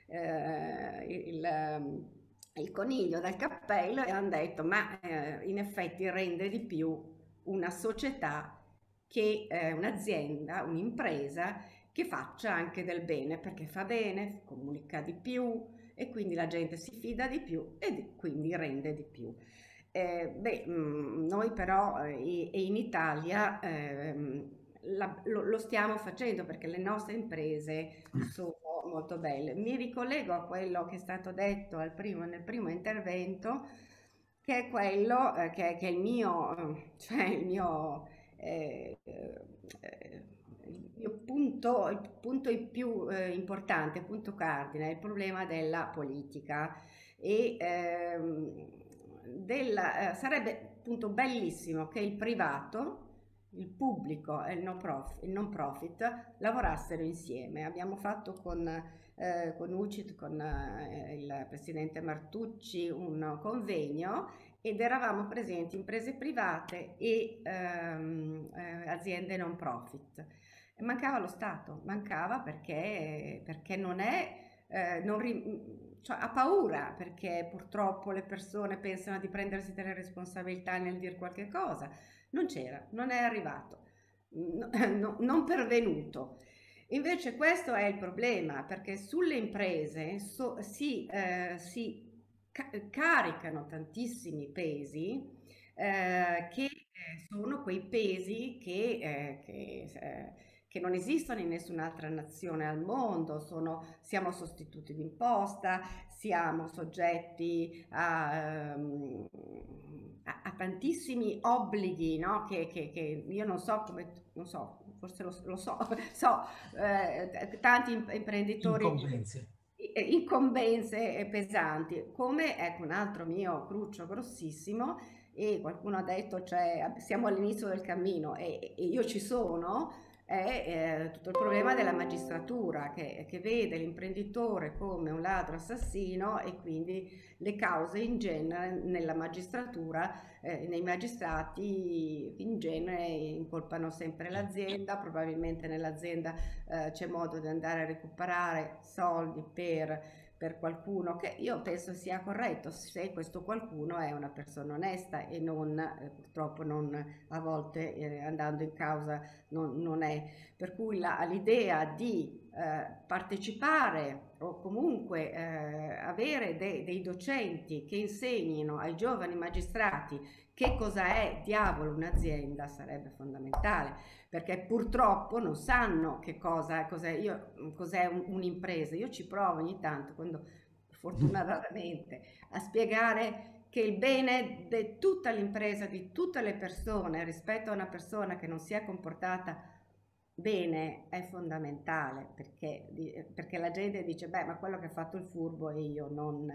eh, il, il coniglio dal cappello e hanno detto ma eh, in effetti rende di più una società che eh, un'azienda, un'impresa che faccia anche del bene, perché fa bene, comunica di più e quindi la gente si fida di più e di, quindi rende di più. Eh, beh, mh, noi però eh, e in Italia eh, la, lo, lo stiamo facendo perché le nostre imprese sono molto belle. Mi ricollego a quello che è stato detto al primo, nel primo intervento, che è quello eh, che, che è il mio, cioè il mio, eh, eh, il mio punto, il punto più eh, importante, il punto cardine, il problema della politica. E ehm, della, eh, sarebbe appunto bellissimo che il privato, il pubblico e il non profit, il non profit lavorassero insieme. Abbiamo fatto con, eh, con U C I T, con eh, il presidente Martucci, un convegno ed eravamo presenti imprese private e ehm, eh, aziende non profit. E mancava lo Stato, mancava perché, perché non è... Eh, non ri, cioè, ha paura perché purtroppo le persone pensano di prendersi delle responsabilità nel dire qualche cosa. Non c'era, non è arrivato, no, no, non pervenuto. Invece questo è il problema, perché sulle imprese so, si, eh, si ca caricano tantissimi pesi eh, che eh, sono quei pesi che, eh, che eh, che non esistono in nessun'altra nazione al mondo, sono, siamo sostituti d'imposta, siamo soggetti a, um, a, a tantissimi obblighi, no? che, che, che io non so come, non so, forse lo, lo so, so eh, tanti imprenditori... Incombenze. incombenze pesanti, come ecco un altro mio cruccio grossissimo, e qualcuno ha detto cioè siamo all'inizio del cammino e, e io ci sono, è eh, tutto il problema della magistratura che, che vede l'imprenditore come un ladro assassino e quindi le cause in genere nella magistratura, eh, nei magistrati in genere incolpano sempre l'azienda, probabilmente nell'azienda eh, c'è modo di andare a recuperare soldi per per qualcuno, che io penso sia corretto se questo qualcuno è una persona onesta e non eh, purtroppo non a volte eh, andando in causa non, non è, per cui l'idea di eh, partecipare o comunque eh, avere de dei docenti che insegnino ai giovani magistrati che cosa è, diavolo, un'azienda sarebbe fondamentale, perché purtroppo non sanno che cosa cos'è cos'è un, un'impresa. Io ci provo ogni tanto, quando fortunatamente, a spiegare che il bene di tutta l'impresa, di tutte le persone rispetto a una persona che non si è comportata bene è fondamentale, perché, perché la gente dice beh, ma quello che ha fatto il furbo e io non,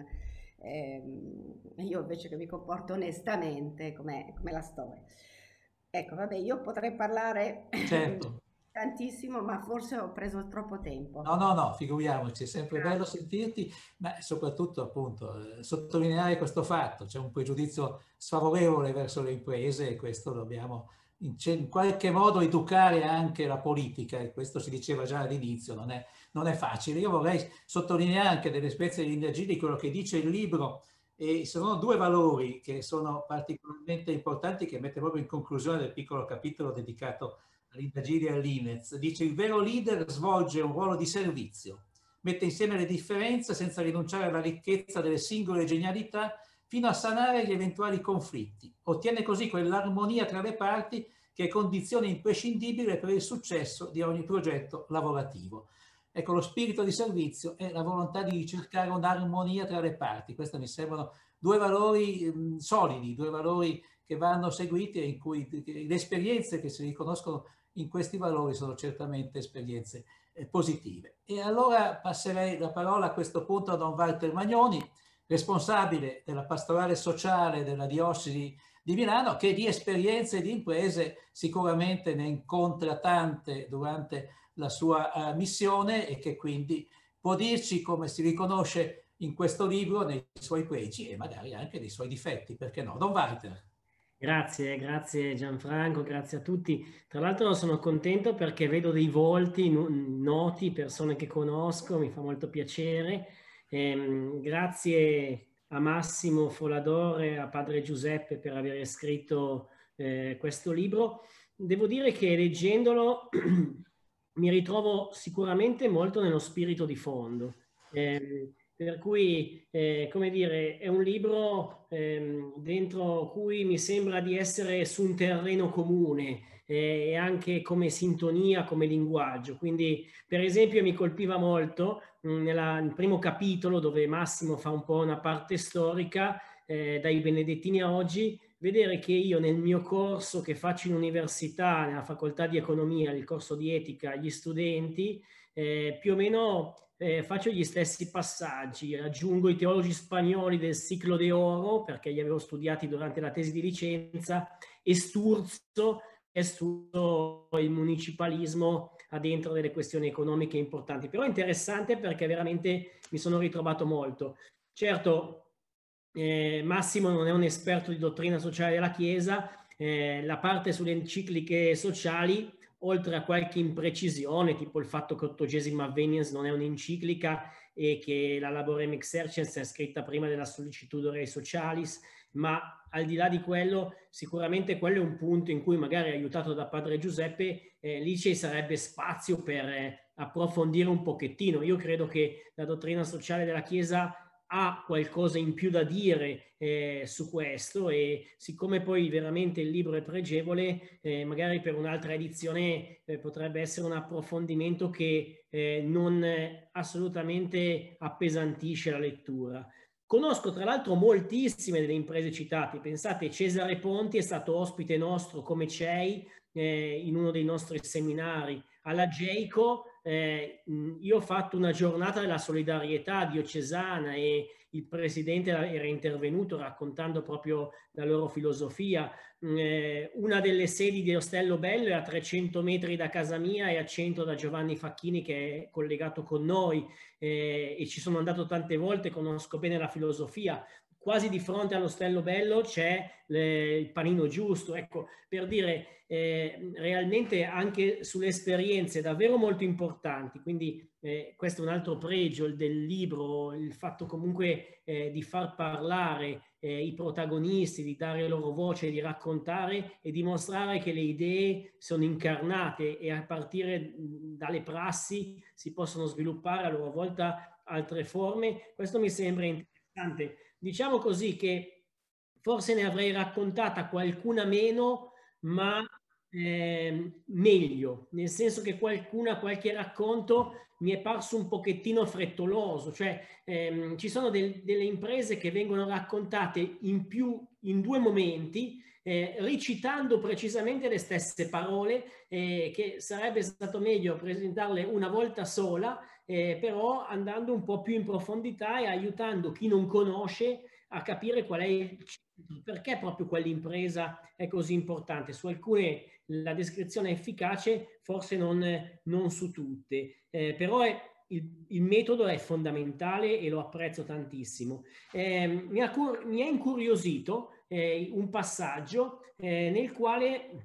ehm, io invece che mi comporto onestamente, come la storia. Ecco, vabbè, io potrei parlare certo. tantissimo, ma forse ho preso troppo tempo. No, no, no, figuriamoci, è sempre bello sentirti, ma soprattutto appunto eh, sottolineare questo fatto, c'è un pregiudizio sfavorevole verso le imprese e questo dobbiamo in, in qualche modo educare anche la politica, e questo si diceva già all'inizio, non è, non è facile. Io vorrei sottolineare anche delle spezie di energia di quello che dice il libro, e sono due valori che sono particolarmente importanti, che mette proprio in conclusione del piccolo capitolo dedicato all'Indagini e all'I N E Z. Dice: il vero leader svolge un ruolo di servizio, mette insieme le differenze senza rinunciare alla ricchezza delle singole genialità, fino a sanare gli eventuali conflitti. Ottiene così quell'armonia tra le parti che è condizione imprescindibile per il successo di ogni progetto lavorativo. Ecco, lo spirito di servizio è la volontà di ricercare un'armonia tra le parti. Questi mi sembrano due valori mh, solidi, due valori che vanno seguiti e in cui le esperienze che si riconoscono in questi valori sono certamente esperienze eh, positive. E allora passerei la parola a questo punto a Don Walter Magnoni, responsabile della pastorale sociale della Diocesi di Milano, che di esperienze e di imprese sicuramente ne incontra tante durante la sua uh, missione, e che quindi può dirci come si riconosce in questo libro nei suoi pregi e magari anche nei suoi difetti, perché no? Don Walter. Grazie, grazie Gianfranco, grazie a tutti. Tra l'altro sono contento perché vedo dei volti noti, persone che conosco, mi fa molto piacere. Ehm, grazie a Massimo Foladore, a Padre Giuseppe per aver scritto eh, questo libro. Devo dire che leggendolo mi ritrovo sicuramente molto nello spirito di fondo. Eh, per cui, eh, come dire, è un libro eh, dentro cui mi sembra di essere su un terreno comune eh, e anche come sintonia, come linguaggio. Quindi, per esempio, mi colpiva molto mh, nella, nel primo capitolo, dove Massimo fa un po' una parte storica, eh, dai Benedettini a oggi, vedere che io nel mio corso che faccio in università, nella facoltà di economia, il corso di etica agli studenti, eh, più o meno eh, faccio gli stessi passaggi, aggiungo i teologi spagnoli del Ciclo de Oro, perché li avevo studiati durante la tesi di licenza, e sturzo, e sturzo il municipalismo dentro delle questioni economiche importanti. Però è interessante perché veramente mi sono ritrovato molto. Certo, Eh, Massimo non è un esperto di dottrina sociale della Chiesa, eh, la parte sulle encicliche sociali, oltre a qualche imprecisione, tipo il fatto che Ottogesima Avveniens non è un'enciclica e che la Laborem Exercens è scritta prima della Sollicitudo Rei Socialis, ma al di là di quello, sicuramente quello è un punto in cui, magari aiutato da Padre Giuseppe, eh, lì ci sarebbe spazio per eh, approfondire un pochettino. Io credo che la dottrina sociale della Chiesa ha qualcosa in più da dire eh, su questo, e siccome poi veramente il libro è pregevole, eh, magari per un'altra edizione eh, potrebbe essere un approfondimento che eh, non eh, assolutamente appesantisce la lettura. Conosco tra l'altro moltissime delle imprese citate. Pensate, Cesare Ponti è stato ospite nostro come C E I eh, in uno dei nostri seminari. Alla Geico eh, io ho fatto una giornata della solidarietà diocesana e il presidente era intervenuto raccontando proprio la loro filosofia. Eh, una delle sedi di Ostello Bello è a trecento metri da casa mia e a cento da Giovanni Facchini, che è collegato con noi, eh, e ci sono andato tante volte, conosco bene la filosofia. quasi di fronte all'ostello bello c'è il panino giusto. Ecco, per dire, eh, realmente anche sulle esperienze davvero molto importanti, quindi eh, questo è un altro pregio del libro, il fatto comunque eh, di far parlare eh, i protagonisti, di dare loro voce, di raccontare e dimostrare che le idee sono incarnate e a partire dalle prassi si possono sviluppare a loro volta altre forme. Questo mi sembra interessante. Diciamo così che forse ne avrei raccontata qualcuna meno, ma eh, meglio, nel senso che qualcuna, qualche racconto mi è parso un pochettino frettoloso, cioè ehm, ci sono del, delle imprese che vengono raccontate in più, in due momenti, eh, ricitando precisamente le stesse parole, eh, che sarebbe stato meglio presentarle una volta sola, eh, però andando un po' più in profondità e aiutando chi non conosce a capire qual è il perché proprio quell'impresa è così importante. Su alcune la descrizione è efficace, forse non, non su tutte, eh, però è, il, il metodo è fondamentale e lo apprezzo tantissimo. Eh, mi, ha, mi ha incuriosito eh, un passaggio eh, nel quale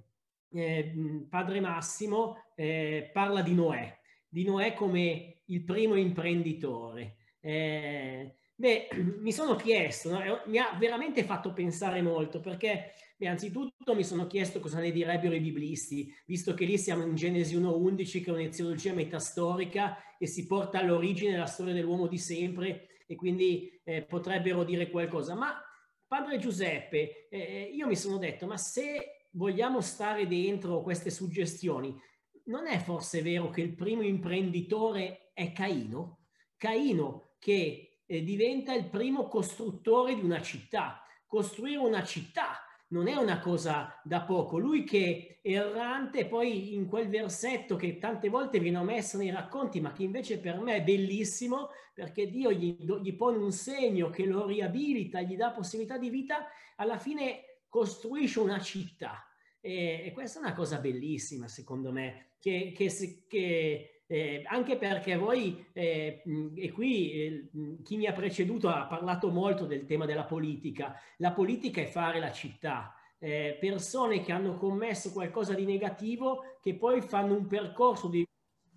eh, Padre Massimo eh, parla di Noè, di Noè come il primo imprenditore. Eh, Beh, mi sono chiesto, no? Mi ha veramente fatto pensare molto, perché beh, anzitutto mi sono chiesto cosa ne direbbero i biblisti, visto che lì siamo in Genesi uno undici, che è un'eziologia metastorica e si porta all'origine la storia dell'uomo di sempre, e quindi eh, potrebbero dire qualcosa. Ma Padre Giuseppe, eh, io mi sono detto, ma se vogliamo stare dentro queste suggestioni, non è forse vero che il primo imprenditore è Caino? Caino che Eh, diventa il primo costruttore di una città. Costruire una città non è una cosa da poco. Lui che è errante, poi in quel versetto che tante volte viene omesso nei racconti, ma che invece per me è bellissimo, perché Dio gli, gli pone un segno che lo riabilita, gli dà possibilità di vita, alla fine costruisce una città. E, e questa è una cosa bellissima, secondo me, che, che, che Eh, anche perché voi, eh, e qui eh, chi mi ha preceduto ha parlato molto del tema della politica. La politica è fare la città. Eh, persone che hanno commesso qualcosa di negativo, che poi fanno un percorso di,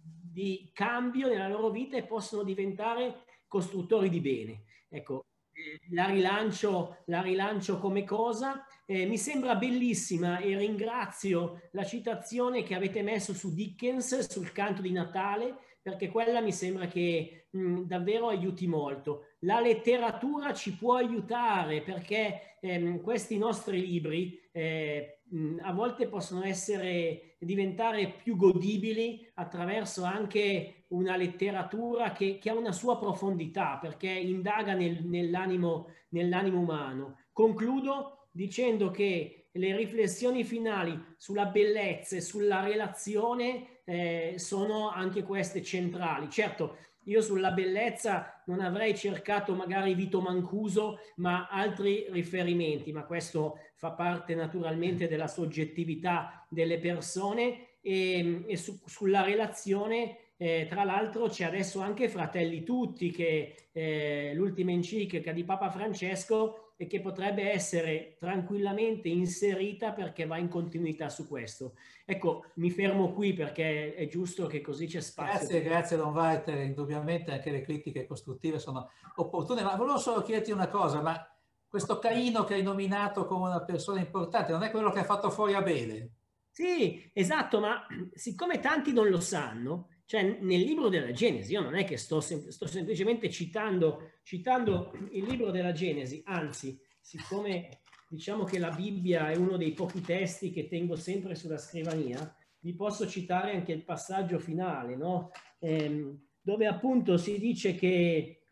di cambio nella loro vita e possono diventare costruttori di bene. Ecco, la rilancio, la rilancio come cosa. Eh, mi sembra bellissima e ringrazio la citazione che avete messo su Dickens, sul canto di Natale, perché quella mi sembra che mh, davvero aiuti molto. La letteratura ci può aiutare, perché ehm, questi nostri libri eh, mh, a volte possono essere, diventare più godibili attraverso anche una letteratura che, che ha una sua profondità, perché indaga nel, nell'animo, nell'animo umano. Concludo dicendo che le riflessioni finali sulla bellezza e sulla relazione eh, sono anche queste centrali. Certo, io sulla bellezza non avrei cercato magari Vito Mancuso, ma altri riferimenti, ma questo fa parte naturalmente della soggettività delle persone. E, e su, sulla relazione Eh, tra l'altro c'è adesso anche Fratelli Tutti, che è l'ultima enciclica di Papa Francesco e che potrebbe essere tranquillamente inserita perché va in continuità su questo. Ecco, mi fermo qui perché è giusto che così c'è spazio. Grazie, grazie Don Walter, indubbiamente anche le critiche costruttive sono opportune, ma volevo solo chiederti una cosa, ma questo Caino che hai nominato come una persona importante non è quello che ha fatto fuori Abele? Sì, esatto, ma siccome tanti non lo sanno, cioè nel libro della Genesi, io non è che sto, sem- sto semplicemente citando, citando il libro della Genesi, anzi, siccome diciamo che la Bibbia è uno dei pochi testi che tengo sempre sulla scrivania, vi posso citare anche il passaggio finale, no? Ehm, dove appunto si dice che,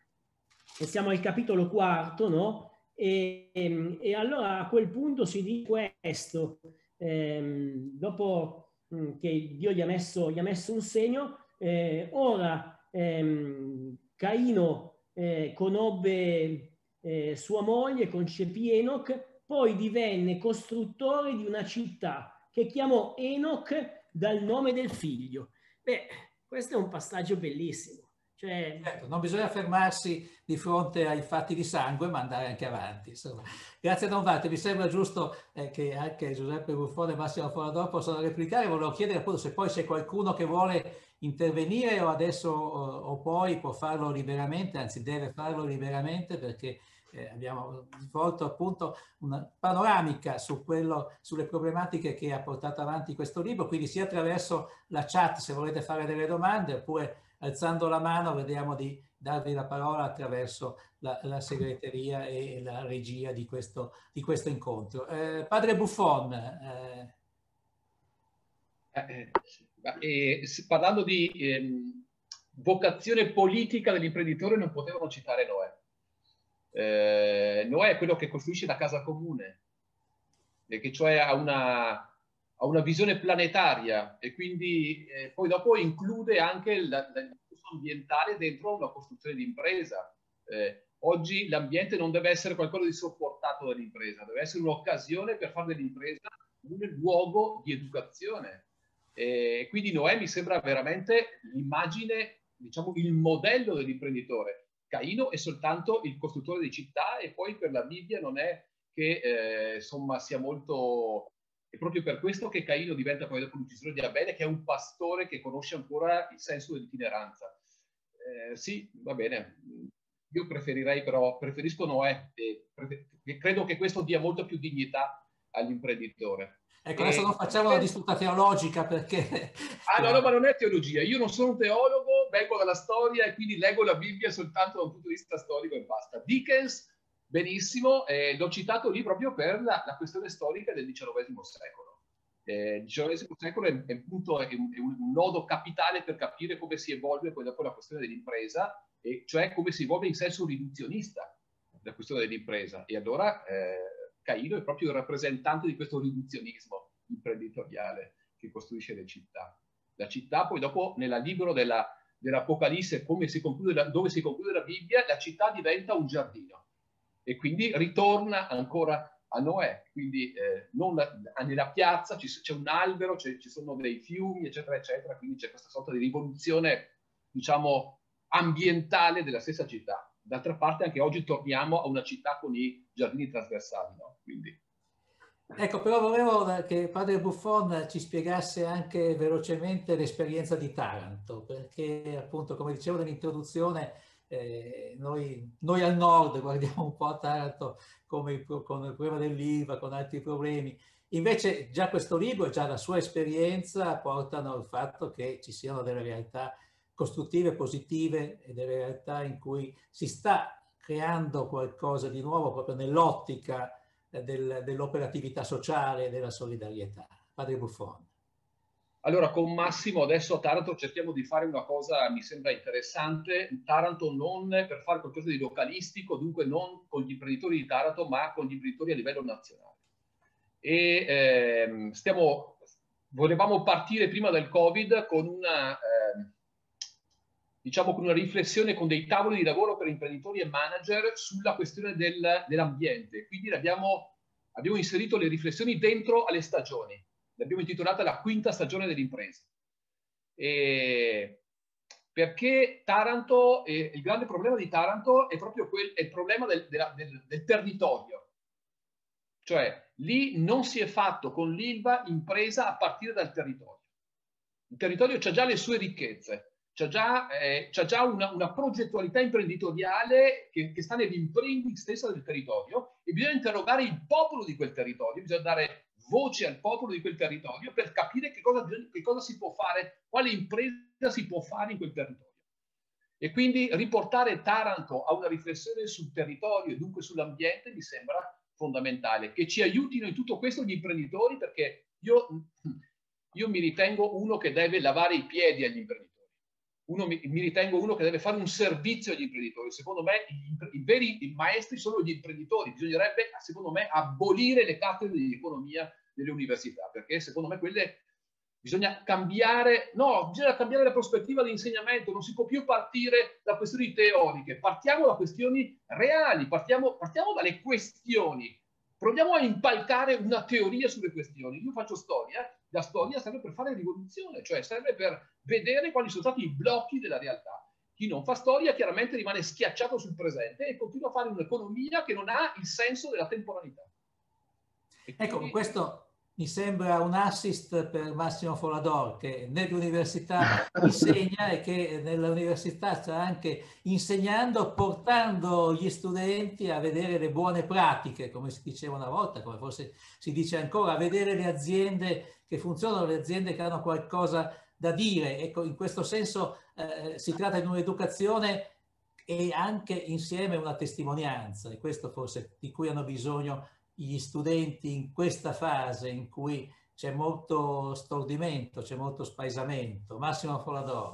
e siamo al capitolo quarto, no? E, e allora a quel punto si dice questo, ehm, dopo mh, che Dio gli ha messo, gli ha messo un segno, eh, ora ehm, Caino eh, conobbe eh, sua moglie, concepì Enoch, poi divenne costruttore di una città che chiamò Enoch dal nome del figlio. Beh, questo è un passaggio bellissimo. Cioè... Certo, non bisogna fermarsi di fronte ai fatti di sangue, ma andare anche avanti. Insomma. Grazie Don Walter, mi sembra giusto eh, che anche Giuseppe Buffone e Massimo Forador possano replicare. Volevo chiedere appunto se poi c'è qualcuno che vuole intervenire o adesso o, o poi può farlo liberamente, anzi deve farlo liberamente, perché eh, abbiamo svolto appunto una panoramica su quello, sulle problematiche che ha portato avanti questo libro, quindi sia attraverso la chat se volete fare delle domande, oppure alzando la mano vediamo di darvi la parola attraverso la, la segreteria e la regia di questo, di questo incontro. Eh, padre Buffon. Eh... Eh, eh, parlando di ehm, vocazione politica dell'imprenditore non potevano citare Noè. Eh, Noè è quello che costruisce la casa comune, e che cioè ha una, ha una visione planetaria e quindi eh, poi dopo include anche il discorso ambientale dentro una costruzione di impresa. Eh, oggi l'ambiente non deve essere qualcosa di sopportato dall'impresa, deve essere un'occasione per fare dell'impresa un luogo di educazione. E quindi Noè mi sembra veramente l'immagine, diciamo il modello dell'imprenditore. Caino è soltanto il costruttore di città, e poi per la Bibbia non è che eh, insomma sia molto... È proprio per questo che Caino diventa poi dopo l'uccisione di Abele, che è un pastore che conosce ancora il senso dell'itineranza. Eh, sì, va bene. Io preferirei però, preferisco Noè, e prefer- credo che questo dia molta più dignità all'imprenditore. Ecco, adesso non facciamo una disputa teologica perché... Ah no, no, ma non è teologia. Io non sono un teologo, vengo dalla storia e quindi leggo la Bibbia soltanto da un punto di vista storico e basta. Dickens, benissimo, eh, l'ho citato lì proprio per la, la questione storica del diciannovesimo secolo. Eh, il diciannovesimo secolo è, è, appunto, è, un, è un nodo capitale per capire come si evolve poi dopo la questione dell'impresa, e cioè come si evolve in senso riduzionista la questione dell'impresa. E allora eh, Caino è proprio il rappresentante di questo riduzionismo imprenditoriale che costruisce le città. La città poi dopo, nel libro della, dell'Apocalisse, come si conclude la, dove si conclude la Bibbia, la città diventa un giardino e quindi ritorna ancora a Noè. Quindi eh, non la, nella piazza c'è un albero, ci sono dei fiumi, eccetera, eccetera, quindi c'è questa sorta di rivoluzione, diciamo, ambientale della stessa città. D'altra parte anche oggi torniamo a una città con i giardini trasversali, no? Quindi... Ecco, però volevo che padre Buffon ci spiegasse anche velocemente l'esperienza di Taranto, perché appunto, come dicevo nell'introduzione, eh, noi, noi al nord guardiamo un po' a Taranto come il, con il problema dell'I V A, con altri problemi. Invece già questo libro e già la sua esperienza portano al fatto che ci siano delle realtà costruttive, positive, e delle realtà in cui si sta creando qualcosa di nuovo proprio nell'ottica Del, dell'operatività sociale e della solidarietà. Padre Buffon. Allora, con Massimo adesso a Taranto cerchiamo di fare una cosa, mi sembra interessante. Taranto non per fare qualcosa di localistico, dunque non con gli imprenditori di Taranto, ma con gli imprenditori a livello nazionale. E ehm, stiamo, volevamo partire prima del Covid con una, ehm, diciamo, con una riflessione, con dei tavoli di lavoro per imprenditori e manager sulla questione del, dell'ambiente. Quindi abbiamo, abbiamo inserito le riflessioni dentro alle stagioni. L'abbiamo intitolata la quinta stagione dell'impresa. Perché Taranto, eh, il grande problema di Taranto è proprio quel, è il problema del, del, del, del territorio. Cioè, lì non si è fatto con l'Ilva impresa a partire dal territorio. Il territorio c'ha già le sue ricchezze. C'è già, eh, già una, una progettualità imprenditoriale che, che sta nell'imprending stessa del territorio, e bisogna interrogare il popolo di quel territorio, bisogna dare voce al popolo di quel territorio per capire che cosa, che cosa si può fare, quale impresa si può fare in quel territorio. E quindi riportare Taranto a una riflessione sul territorio e dunque sull'ambiente mi sembra fondamentale, che ci aiutino in tutto questo gli imprenditori, perché io, io mi ritengo uno che deve lavare i piedi agli imprenditori. Uno, mi, mi ritengo uno che deve fare un servizio agli imprenditori. Secondo me i, i veri i maestri sono gli imprenditori. Bisognerebbe, secondo me, abolire le cattedre di economia nelle università, perché secondo me quelle bisogna cambiare, no, bisogna cambiare la prospettiva di insegnamento. Non si può più partire da questioni teoriche, partiamo da questioni reali, partiamo, partiamo dalle questioni. Proviamo a impalcare una teoria sulle questioni. Io faccio storia, la storia serve per fare rivoluzione, cioè serve per vedere quali sono stati i blocchi della realtà. Chi non fa storia chiaramente rimane schiacciato sul presente e continua a fare un'economia che non ha il senso della temporalità. E quindi... Ecco, questo mi sembra un assist per Massimo Folador, che nell'università insegna e che nell'università sta anche insegnando, portando gli studenti a vedere le buone pratiche, come si diceva una volta, come forse si dice ancora, a vedere le aziende che funzionano, le aziende che hanno qualcosa da dire. Ecco, in questo senso eh, si tratta di un'educazione e anche insieme una testimonianza, e questo forse di cui hanno bisogno gli studenti in questa fase in cui c'è molto stordimento, c'è molto spaesamento. Massimo Folador.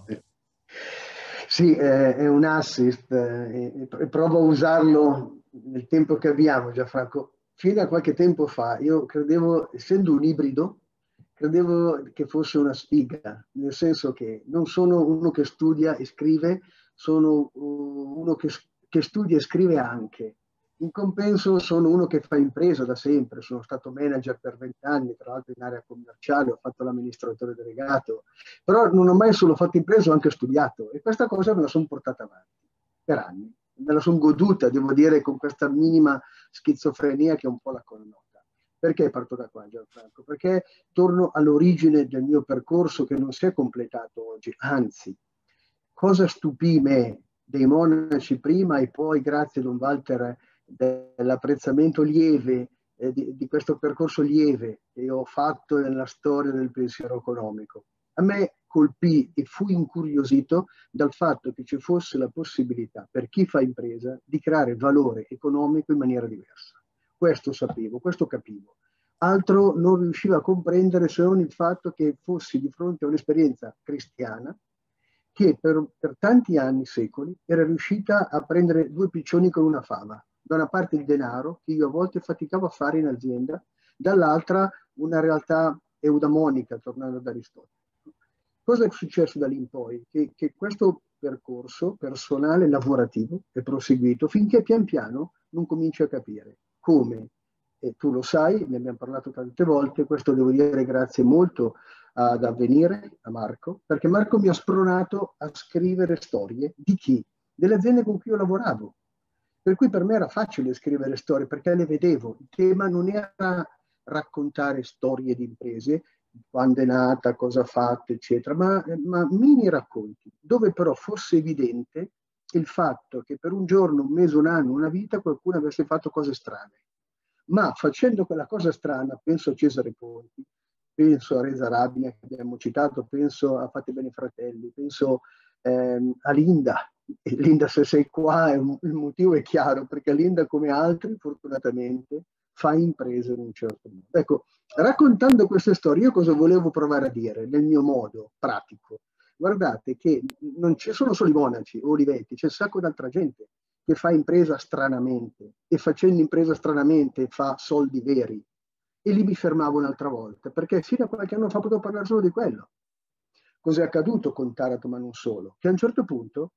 Sì, eh, è un assist eh, e provo a usarlo nel tempo che abbiamo, Gianfranco. Fino a qualche tempo fa io credevo, essendo un ibrido, credevo che fosse una sfiga, nel senso che non sono uno che studia e scrive, sono uno che, che studia e scrive anche. In compenso sono uno che fa impresa da sempre, sono stato manager per vent'anni, tra l'altro in area commerciale, ho fatto l'amministratore delegato, però non ho mai solo fatto impresa, ho anche studiato e questa cosa me la sono portata avanti per anni, me la sono goduta, devo dire, con questa minima schizofrenia che è un po' la connota. Perché parto da qua, Gianfranco? Perché torno all'origine del mio percorso che non si è completato oggi, anzi, cosa stupì me dei monaci prima e poi, grazie a Don Walter, dell'apprezzamento lieve eh, di, di questo percorso lieve che io ho fatto nella storia del pensiero economico. A me colpì e fui incuriosito dal fatto che ci fosse la possibilità per chi fa impresa di creare valore economico in maniera diversa. Questo sapevo, questo capivo. Altro non riuscivo a comprendere se non il fatto che fossi di fronte a un'esperienza cristiana che per, per tanti anni, secoli, era riuscita a prendere due piccioni con una fava. Da una parte il denaro, che io a volte faticavo a fare in azienda, dall'altra una realtà eudamonica, tornando ad Aristotele. Cosa è successo da lì in poi? Che, che questo percorso personale, lavorativo, è proseguito finché pian piano non cominci a capire come, e tu lo sai, ne abbiamo parlato tante volte, questo devo dire grazie molto ad Avvenire, a Marco, perché Marco mi ha spronato a scrivere storie di chi? Delle aziende con cui io lavoravo. Per cui per me era facile scrivere storie perché le vedevo. Il tema non era raccontare storie di imprese, quando è nata, cosa ha fatto, eccetera, ma, ma mini racconti, dove però fosse evidente il fatto che per un giorno, un mese, un anno, una vita qualcuno avesse fatto cose strane. Ma facendo quella cosa strana, penso a Cesare Ponti, penso a Reza Rabina che abbiamo citato, penso a Fate Bene Fratelli, penso ehm, a Linda. E Linda, se sei qua, è un, il motivo è chiaro, perché Linda, come altri, fortunatamente, fa imprese in un certo modo. Ecco, raccontando queste storie, io cosa volevo provare a dire nel mio modo pratico? Guardate che non ci sono solo i monaci o Olivetti, c'è un sacco d'altra gente che fa impresa stranamente e facendo impresa stranamente fa soldi veri. E lì mi fermavo un'altra volta, perché fino a qualche anno fa potevo parlare solo di quello. Cos'è accaduto con Taranto, ma non solo? Che a un certo punto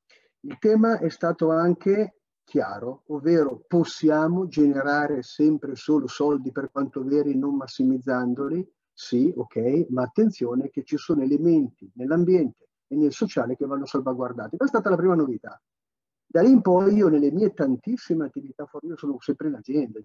il tema è stato anche chiaro, ovvero possiamo generare sempre solo soldi per quanto veri, non massimizzandoli? Sì, ok, ma attenzione che ci sono elementi nell'ambiente e nel sociale che vanno salvaguardati. Questa è stata la prima novità. Da lì in poi io nelle mie tantissime attività fuori, io sono sempre in azienda,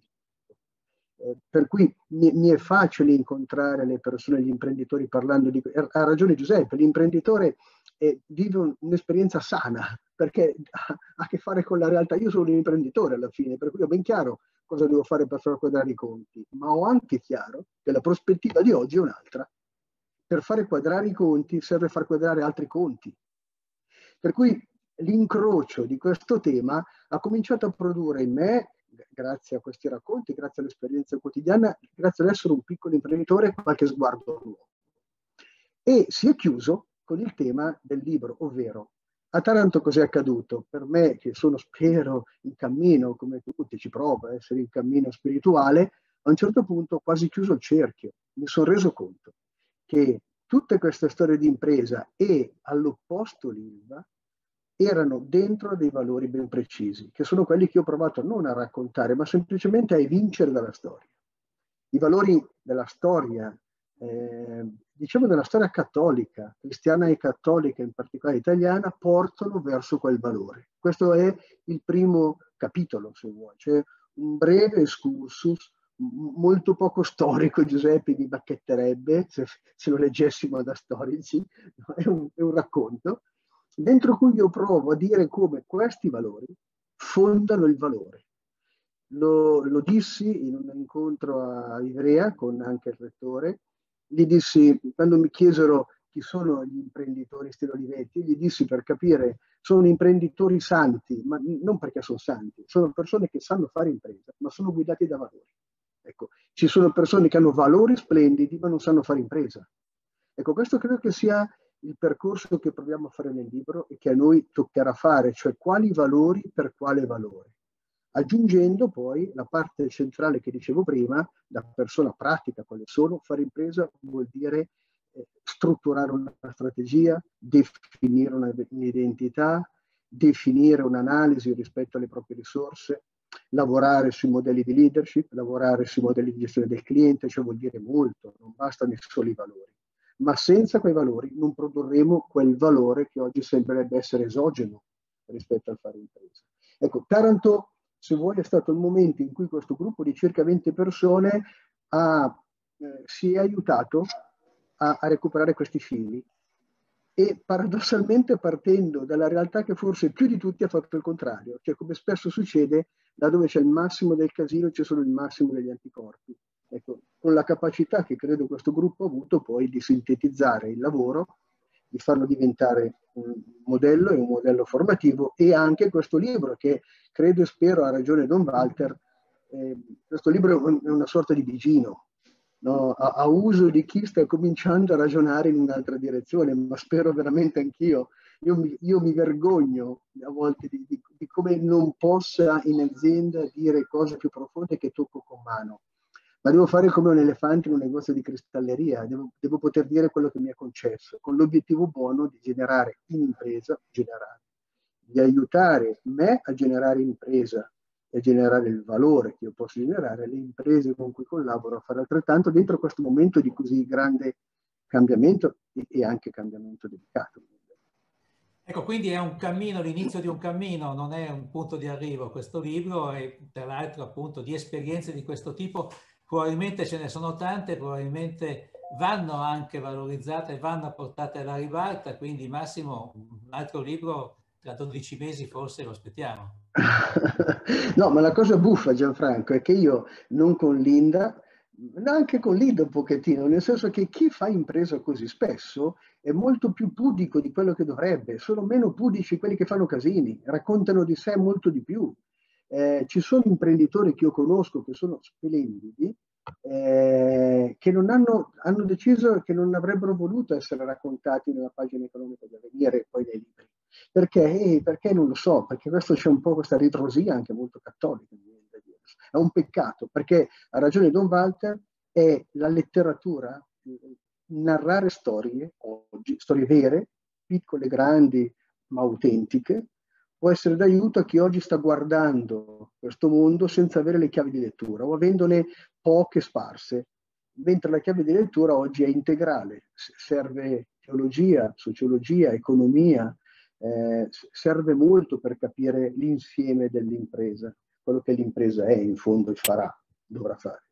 eh, per cui mi, mi è facile incontrare le persone, gli imprenditori parlando di... Ha ragione Giuseppe, l'imprenditore eh, vive un'esperienza sana, perché ha, ha a che fare con la realtà. Io sono un imprenditore alla fine, per cui ho ben chiaro cosa devo fare per far quadrare i conti, ma ho anche chiaro che la prospettiva di oggi è un'altra. Per fare quadrare i conti serve far quadrare altri conti. Per cui l'incrocio di questo tema ha cominciato a produrre in me, grazie a questi racconti, grazie all'esperienza quotidiana, grazie ad essere un piccolo imprenditore, qualche sguardo nuovo. E si è chiuso con il tema del libro, ovvero a Taranto cos'è accaduto? Per me, che sono, spero, in cammino, come tutti, ci provo a essere in cammino spirituale, a un certo punto ho quasi chiuso il cerchio. Mi sono reso conto che tutte queste storie di impresa e all'opposto l'Ilva erano dentro dei valori ben precisi, che sono quelli che ho provato non a raccontare, ma semplicemente a evincere dalla storia. I valori della storia eh, diciamo della storia cattolica, cristiana e cattolica, in particolare italiana, portano verso quel valore. Questo è il primo capitolo, se vuoi, cioè un breve excursus, molto poco storico, Giuseppe mi bacchetterebbe se, se lo leggessimo da storici, è un, è un racconto, dentro cui io provo a dire come questi valori fondano il valore. Lo, lo dissi in un incontro a Ivrea con anche il rettore, gli dissi, quando mi chiesero chi sono gli imprenditori stile Olivetti, gli dissi per capire, sono imprenditori santi, ma non perché sono santi, sono persone che sanno fare impresa, ma sono guidati da valori. Ecco, ci sono persone che hanno valori splendidi, ma non sanno fare impresa. Ecco, questo credo che sia il percorso che proviamo a fare nel libro e che a noi toccherà fare, cioè quali valori per quale valore. Aggiungendo poi la parte centrale che dicevo prima, da persona pratica quale sono, fare impresa vuol dire eh, strutturare una strategia, definire un'identità, definire un'analisi rispetto alle proprie risorse, lavorare sui modelli di leadership, lavorare sui modelli di gestione del cliente, cioè vuol dire molto, non bastano solo i valori. Ma senza quei valori non produrremo quel valore che oggi sembrerebbe essere esogeno rispetto al fare impresa. Ecco, Taranto, se vuoi, è stato il momento in cui questo gruppo di circa venti persone ha, eh, si è aiutato a, a recuperare questi fili e paradossalmente partendo dalla realtà che forse più di tutti ha fatto il contrario, cioè come spesso succede, là dove c'è il massimo del casino c'è solo il massimo degli anticorpi. Ecco, con la capacità che credo questo gruppo ha avuto poi di sintetizzare il lavoro, di farlo diventare un modello e un modello formativo, e anche questo libro che credo e spero, ha ragione Don Walter, eh, questo libro è una sorta di bigino, no? a, a uso di chi sta cominciando a ragionare in un'altra direzione, ma spero veramente anch'io. Io mi, io mi vergogno a volte di, di, di come non possa in azienda dire cose più profonde che tocco con mano. Ma devo fare come un elefante in un negozio di cristalleria, devo, devo poter dire quello che mi è concesso, con l'obiettivo buono di generare in impresa, generare, di aiutare me a generare impresa e a generare il valore che io posso generare alle imprese con cui collaboro a fare altrettanto dentro questo momento di così grande cambiamento e, e anche cambiamento delicato. Ecco, quindi è un cammino, l'inizio di un cammino, non è un punto di arrivo questo libro, e tra l'altro appunto di esperienze di questo tipo probabilmente ce ne sono tante, probabilmente vanno anche valorizzate, vanno portate alla ribalta, quindi Massimo un altro libro tra dodici mesi forse lo aspettiamo. No, ma la cosa buffa, Gianfranco, è che io non con Linda, anche con Linda un pochettino, nel senso che chi fa impresa così spesso è molto più pudico di quello che dovrebbe, sono meno pudici quelli che fanno casini, raccontano di sé molto di più. Eh, ci sono imprenditori che io conosco che sono splendidi, eh, che non hanno, hanno deciso che non avrebbero voluto essere raccontati nella pagina economica di Avvenire e poi nei libri. Perché? Eh, perché non lo so, perché questo c'è un po' questa ritrosia anche molto cattolica. È un peccato, perché ha ragione Don Walter, è la letteratura, narrare storie oggi, storie vere, piccole, grandi, ma autentiche, può essere d'aiuto a chi oggi sta guardando questo mondo senza avere le chiavi di lettura o avendone poche sparse, mentre la chiave di lettura oggi è integrale, serve teologia, sociologia, economia, eh, serve molto per capire l'insieme dell'impresa, quello che l'impresa è in fondo e farà, dovrà fare.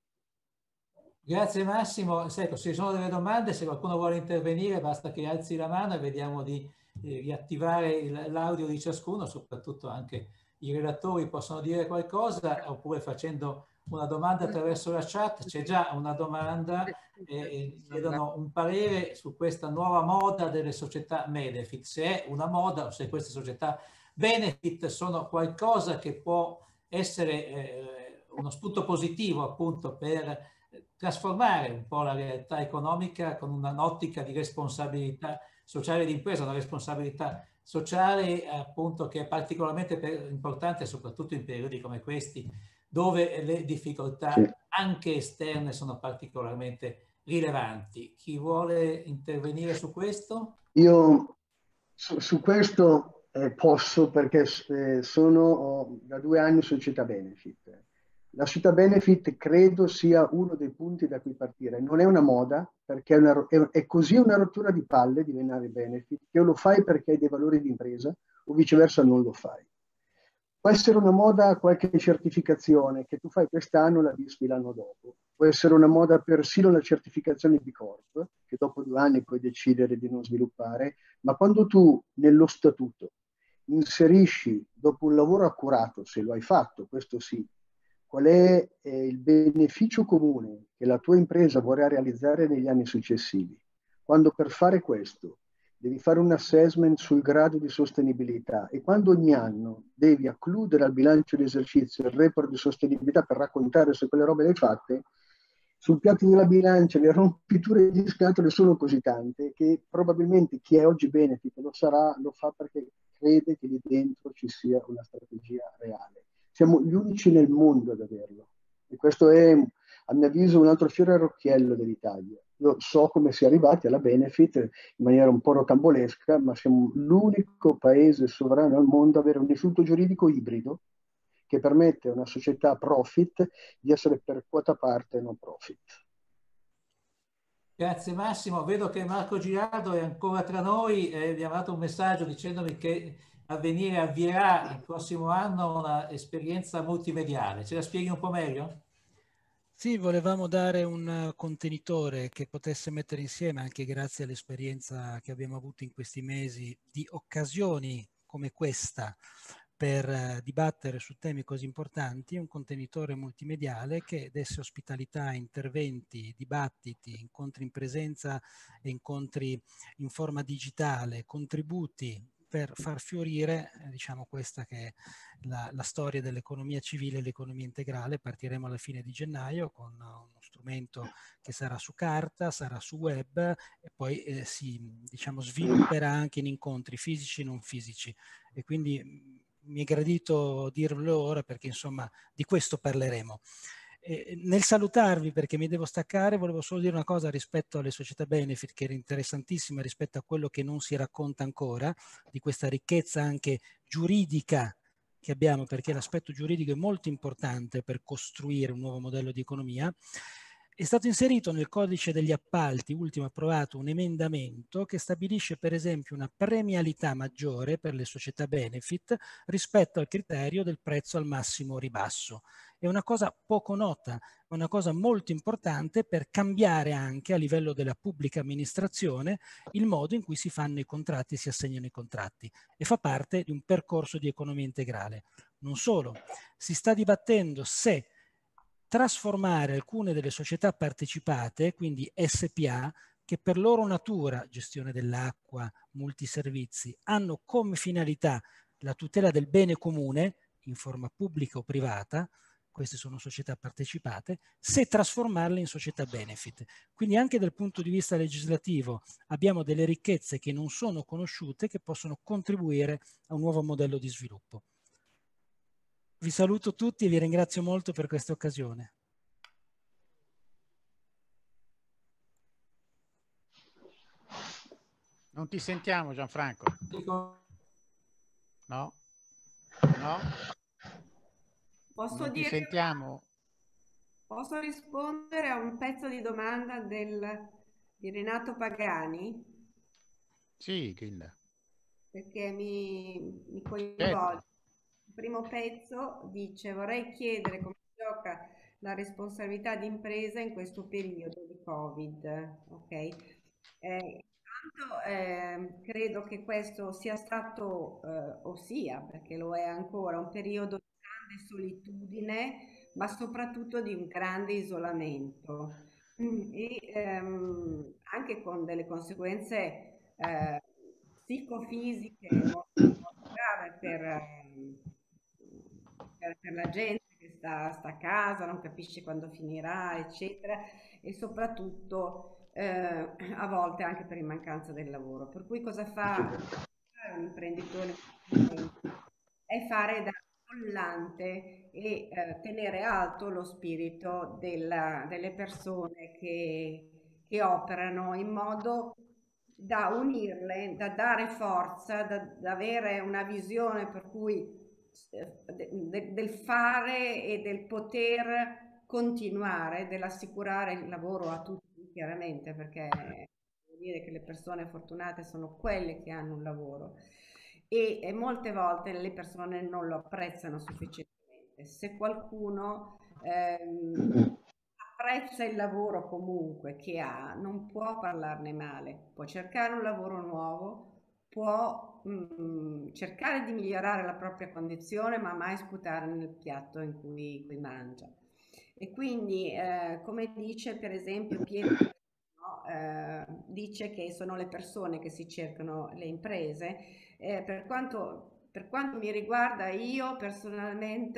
Grazie Massimo, ecco, se ci sono delle domande, se qualcuno vuole intervenire basta che alzi la mano e vediamo di eh, riattivare l'audio di ciascuno, soprattutto anche i relatori possono dire qualcosa oppure facendo una domanda attraverso la chat. C'è già una domanda, eh, chiedono un parere su questa nuova moda delle società benefit, se è una moda o se queste società benefit sono qualcosa che può essere eh, uno spunto positivo appunto per trasformare un po' la realtà economica con un'ottica di responsabilità sociale di impresa, una responsabilità sociale appunto che è particolarmente importante soprattutto in periodi come questi dove le difficoltà sì. anche esterne sono particolarmente rilevanti. Chi vuole intervenire su questo? Io su, su questo eh, posso perché eh, sono oh, da due anni società benefit. La società benefit credo sia uno dei punti da cui partire. Non è una moda, perché è, una, è, è così una rottura di palle diventare benefit, che o lo fai perché hai dei valori di impresa o viceversa non lo fai. Può essere una moda qualche certificazione, che tu fai quest'anno la disfi l'anno dopo. Può essere una moda persino la certificazione B Corp, che dopo due anni puoi decidere di non sviluppare, ma quando tu nello statuto inserisci, dopo un lavoro accurato, se lo hai fatto, questo sì, qual è eh, il beneficio comune che la tua impresa vorrà realizzare negli anni successivi, quando per fare questo devi fare un assessment sul grado di sostenibilità e quando ogni anno devi accludere al bilancio di esercizio il report di sostenibilità per raccontare se quelle robe le hai fatte, sul piatto della bilancia le rompiture di scatole sono così tante che probabilmente chi è oggi benefit lo sarà, lo fa perché crede che lì dentro ci sia una strategia reale. Siamo gli unici nel mondo ad averlo e questo è, a mio avviso, un altro fiore all'occhiello dell'Italia. Io so come si è arrivati alla benefit in maniera un po' rocambolesca, ma siamo l'unico paese sovrano al mondo ad avere un istituto giuridico ibrido che permette a una società profit di essere per quota parte non profit. Grazie Massimo, vedo che Marco Girardo è ancora tra noi e mi ha dato un messaggio dicendomi che Avvenire avvierà il prossimo anno una esperienza multimediale. Ce la spieghi un po' meglio? Sì, volevamo dare un contenitore che potesse mettere insieme, anche grazie all'esperienza che abbiamo avuto in questi mesi, di occasioni come questa per eh, dibattere su temi così importanti, un contenitore multimediale che desse ospitalità a interventi, dibattiti, incontri in presenza e incontri in forma digitale, contributi per far fiorire, eh, diciamo, questa che è la, la storia dell'economia civile e l'economia integrale. Partiremo alla fine di gennaio con uno strumento che sarà su carta, sarà su web e poi eh, si, diciamo, svilupperà anche in incontri fisici e non fisici. E quindi mi è gradito dirvelo ora perché insomma di questo parleremo. Eh, nel salutarvi, perché mi devo staccare, volevo solo dire una cosa rispetto alle società benefit che era interessantissima rispetto a quello che non si racconta ancora, di questa ricchezza anche giuridica che abbiamo, perché l'aspetto giuridico è molto importante per costruire un nuovo modello di economia. È stato inserito nel codice degli appalti, ultimo approvato, un emendamento che stabilisce per esempio una premialità maggiore per le società benefit rispetto al criterio del prezzo al massimo ribasso. È una cosa poco nota, ma una cosa molto importante per cambiare anche a livello della pubblica amministrazione il modo in cui si fanno i contratti e si assegnano i contratti e fa parte di un percorso di economia integrale. Non solo, si sta dibattendo se trasformare alcune delle società partecipate, quindi S P A, che per loro natura, gestione dell'acqua, multiservizi, hanno come finalità la tutela del bene comune in forma pubblica o privata, queste sono società partecipate, se trasformarle in società benefit. Quindi anche dal punto di vista legislativo abbiamo delle ricchezze che non sono conosciute che possono contribuire a un nuovo modello di sviluppo. Vi saluto tutti e vi ringrazio molto per questa occasione. Non ti sentiamo, Gianfranco. No? No? Posso non dire, ti sentiamo. Posso rispondere a un pezzo di domanda del, di Renato Pagani? Sì, Gilda. Perché mi, mi coinvolge. Certo. Il primo pezzo dice: vorrei chiedere come si gioca la responsabilità di impresa in questo periodo di Covid. Ok? Eh, intanto, eh, credo che questo sia stato, eh, o sia, perché lo è ancora, un periodo di grande solitudine, ma soprattutto di un grande isolamento. Mm, e ehm, anche con delle conseguenze eh, psicofisiche molto, molto gravi per, ehm, per, per la gente che sta, sta a casa, non capisce quando finirà, eccetera, e soprattutto eh, a volte anche per in mancanza del lavoro. Per cui cosa fa un imprenditore? È fare da collante e eh, tenere alto lo spirito della- delle persone che, che operano in modo da unirle, da dare forza, da, da avere una visione per cui de, del fare e del poter continuare, dell'assicurare il lavoro a tutti, chiaramente, perché vuol dire che le persone fortunate sono quelle che hanno un lavoro, e, e molte volte le persone non lo apprezzano sufficientemente. Se qualcuno ehm, apprezza il lavoro comunque che ha, non può parlarne male, può cercare un lavoro nuovo, può mh, cercare di migliorare la propria condizione, ma mai sputare nel piatto in cui, cui mangia. E quindi, eh, come dice per esempio Pietro, no? eh, dice che sono le persone che si cercano le imprese. Eh, per quanto, per quanto mi riguarda, io personalmente,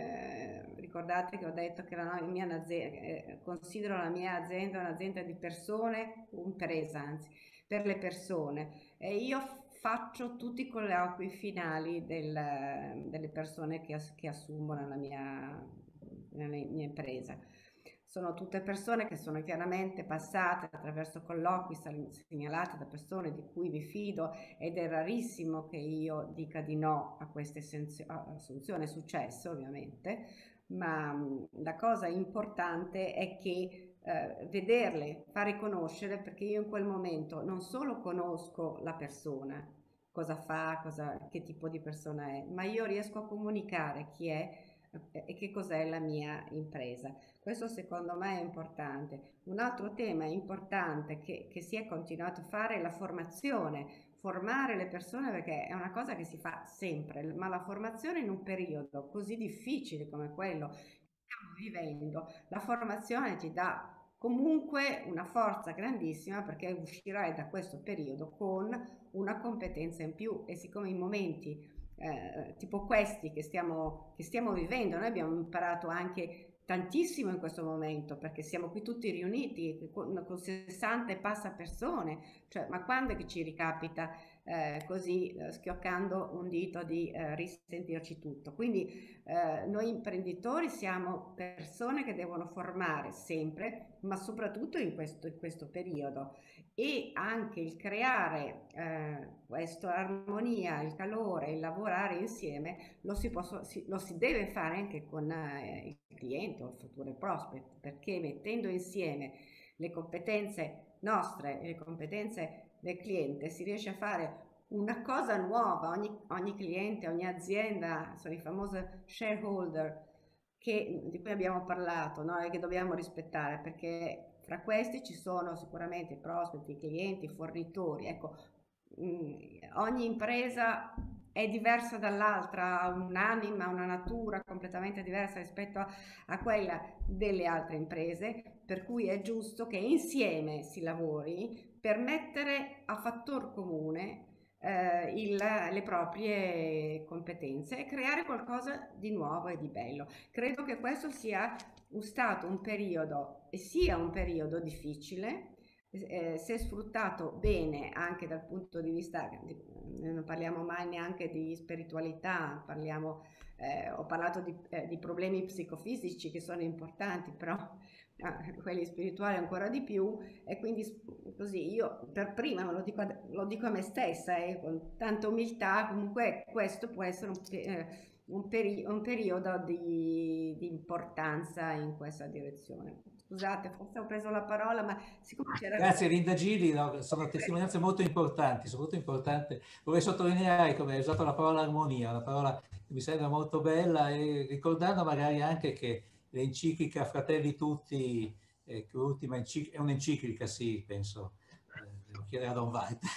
eh, ricordate che ho detto che la mia azienda, eh, considero la mia azienda un'azienda di persone, impresa anzi, per le persone, e io faccio tutti i colloqui finali del, delle persone che, che assumo nella mia, nella mia impresa. Sono tutte persone che sono chiaramente passate attraverso colloqui segnalati da persone di cui mi fido, ed è rarissimo che io dica di no a queste assunzioni. È successo ovviamente, ma la cosa importante è che eh, vederle, fare conoscere, perché io in quel momento non solo conosco la persona, cosa fa, cosa, che tipo di persona è, ma io riesco a comunicare chi è e che cos'è la mia impresa. Questo secondo me è importante. Un altro tema importante che, che si è continuato a fare è la formazione, formare le persone, perché è una cosa che si fa sempre, ma la formazione in un periodo così difficile come quello che stiamo vivendo, la formazione ti dà comunque una forza grandissima, perché uscirai da questo periodo con una competenza in più. E siccome in momenti eh, tipo questi che stiamo, che stiamo vivendo, noi abbiamo imparato anche tantissimo in questo momento, perché siamo qui tutti riuniti con, con sessanta e passa persone, cioè, ma quando è che ci ricapita eh, così eh, schioccando un dito di eh, risentirci tutto? Quindi eh, noi imprenditori siamo persone che devono formare sempre, ma soprattutto in questo, in questo periodo, e anche il creare eh, questa armonia, il calore, il lavorare insieme lo si, posso, si, lo si deve fare anche con eh, il cliente o il futuro prospect, perché mettendo insieme le competenze nostre e le competenze del cliente si riesce a fare una cosa nuova. Ogni, ogni cliente, ogni azienda, sono i famosi shareholder che, di cui abbiamo parlato, no? E che dobbiamo rispettare, perché tra questi ci sono sicuramente i prospect, i clienti, i fornitori. Ecco, mh, ogni impresa è diversa dall'altra, ha un'anima, una natura completamente diversa rispetto a, a quella delle altre imprese, per cui è giusto che insieme si lavori per mettere a fattor comune eh, il, le proprie competenze e creare qualcosa di nuovo e di bello. Credo che questo sia stato un periodo e sia un periodo difficile, eh, se sfruttato bene anche dal punto di vista, di, non parliamo mai neanche di spiritualità, parliamo, eh, ho parlato di, eh, di problemi psicofisici che sono importanti, però eh, quelli spirituali ancora di più, e quindi così io per prima lo dico, lo dico a me stessa e eh, con tanta umiltà, comunque questo può essere un... Eh, Un, peri un periodo di, di importanza in questa direzione. Scusate, forse ho preso la parola, ma siccome c'era... Grazie, Linda Gili, no, sono testimonianze molto importanti, soprattutto importante. Vorrei sottolineare come hai usato la parola armonia, una parola che mi sembra molto bella, e ricordando magari anche che l'enciclica Fratelli Tutti, eh, che l'ultima è un'enciclica, sì, penso, eh, devo chiedere a Don Walter,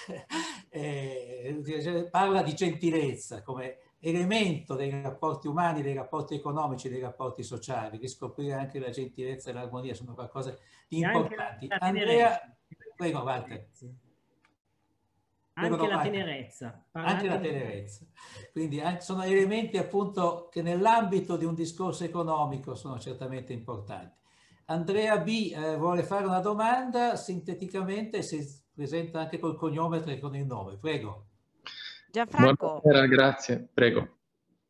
eh, parla di gentilezza come elemento dei rapporti umani, dei rapporti economici, dei rapporti sociali. Riscoprire anche la gentilezza e l'armonia sono qualcosa di importanti. Andrea, prego Walter. Anche la tenerezza. Anche la tenerezza. Quindi sono elementi appunto che nell'ambito di un discorso economico sono certamente importanti. Andrea B eh, vuole fare una domanda sinteticamente, si presenta anche col cognometro e con il nome. Prego. Gianfranco. Buonasera, grazie. Prego.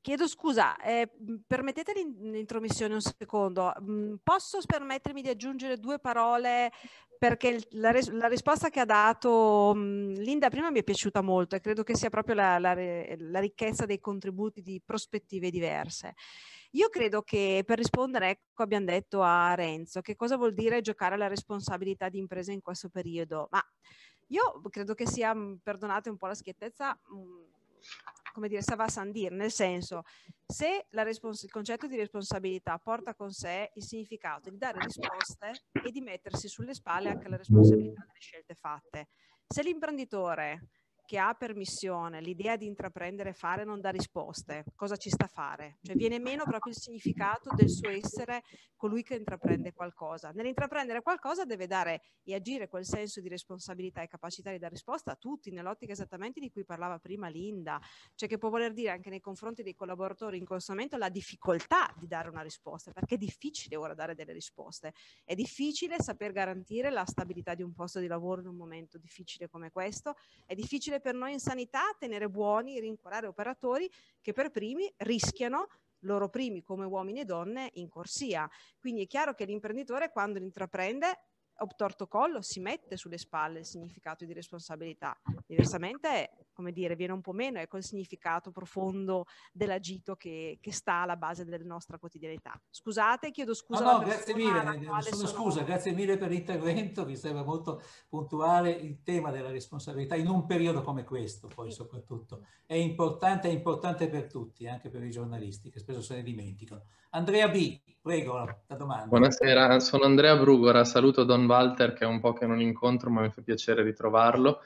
Chiedo scusa, eh, permettete l'intromissione un secondo. Posso permettermi di aggiungere due parole, perché la, ris la risposta che ha dato mh, Linda prima mi è piaciuta molto e credo che sia proprio la, la, la ricchezza dei contributi di prospettive diverse. Io credo che per rispondere, ecco, abbiamo detto a Renzo che cosa vuol dire giocare alla responsabilità di impresa in questo periodo, ma io credo che sia, perdonate un po' la schiettezza, mh, come dire, ça va sans dire, nel senso, se la il concetto di responsabilità porta con sé il significato di dare risposte e di mettersi sulle spalle anche la responsabilità delle scelte fatte. Se l'imprenditore che ha per missione l'idea di intraprendere e fare non dà risposte, cosa ci sta a fare? Cioè viene meno proprio il significato del suo essere colui che intraprende qualcosa. Nell'intraprendere qualcosa deve dare e agire quel senso di responsabilità e capacità di dare risposta a tutti, nell'ottica esattamente di cui parlava prima Linda, cioè che può voler dire anche nei confronti dei collaboratori in questo momento la difficoltà di dare una risposta, perché è difficile ora dare delle risposte, è difficile saper garantire la stabilità di un posto di lavoro in un momento difficile come questo, è difficile per noi in sanità tenere buoni, rincuorare operatori che per primi rischiano, loro primi come uomini e donne, in corsia. Quindi è chiaro che l'imprenditore quando intraprende obtorto collo si mette sulle spalle il significato di responsabilità, diversamente, come dire, viene un po' meno, ecco il significato profondo dell'agito che, che sta alla base della nostra quotidianità. Scusate, chiedo scusa no, alla no, grazie mille, non sono scusa, grazie mille per l'intervento, mi sembra molto puntuale il tema della responsabilità in un periodo come questo, poi sì. Soprattutto è importante, è importante per tutti, anche per i giornalisti che spesso se ne dimenticano. Andrea B, prego, la domanda. Buonasera, sono Andrea Brugora, saluto Don Walter che è un po' che non incontro ma mi fa piacere ritrovarlo.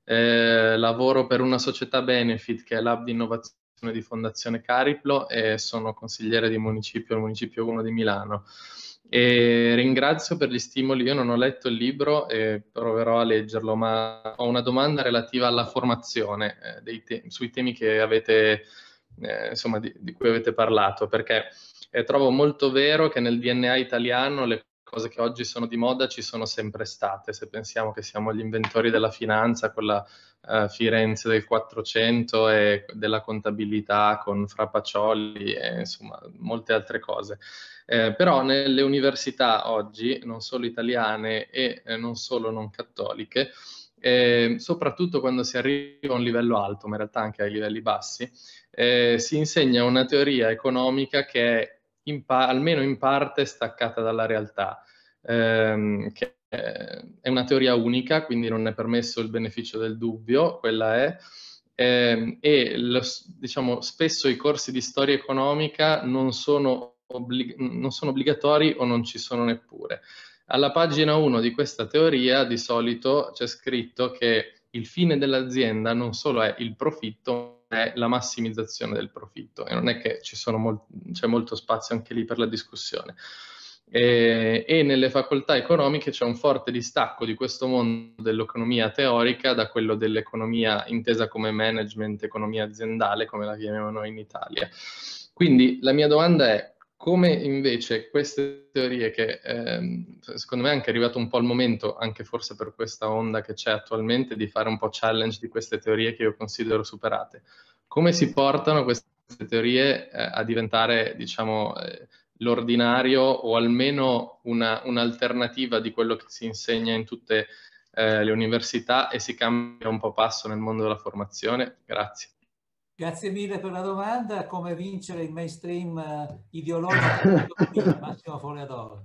Eh, lavoro per una società benefit che è l'Hub di Innovazione di Fondazione Cariplo e sono consigliere di municipio, il Municipio uno di Milano. E ringrazio per gli stimoli, io non ho letto il libro e proverò a leggerlo, ma ho una domanda relativa alla formazione eh, dei te sui temi che avete, eh, insomma, di, di cui avete parlato, perché eh, trovo molto vero che nel D N A italiano le cose che oggi sono di moda ci sono sempre state. Se pensiamo che siamo gli inventori della finanza con la uh, Firenze del quattrocento e della contabilità con Fra Pacioli e insomma molte altre cose. Eh, però nelle università oggi, non solo italiane e eh, non solo non cattoliche, eh, soprattutto quando si arriva a un livello alto, ma in realtà anche ai livelli bassi, eh, si insegna una teoria economica che è in almeno in parte staccata dalla realtà, ehm, che è una teoria unica, quindi non è permesso il beneficio del dubbio, quella è, ehm, e lo, diciamo, spesso i corsi di storia economica non sono, non sono obbligatori o non ci sono neppure. Alla pagina uno di questa teoria di solito c'è scritto che il fine dell'azienda non solo è il profitto, è la massimizzazione del profitto e non è che ci sono mol- c'è molto spazio anche lì per la discussione. E, e nelle facoltà economiche c'è un forte distacco di questo mondo dell'economia teorica da quello dell'economia intesa come management, economia aziendale, come la chiamiamo noi in Italia. Quindi la mia domanda è: come invece queste teorie che ehm, secondo me è anche arrivato un po' il momento, anche forse per questa onda che c'è attualmente, di fare un po' challenge di queste teorie che io considero superate, come si portano queste teorie eh, a diventare, diciamo, eh, l'ordinario o almeno un'alternativa un di quello che si insegna in tutte eh, le università e si cambia un po' passo nel mondo della formazione? Grazie. Grazie mille per la domanda. Come vincere il mainstream uh, ideologico di Massimo Fogliadoro?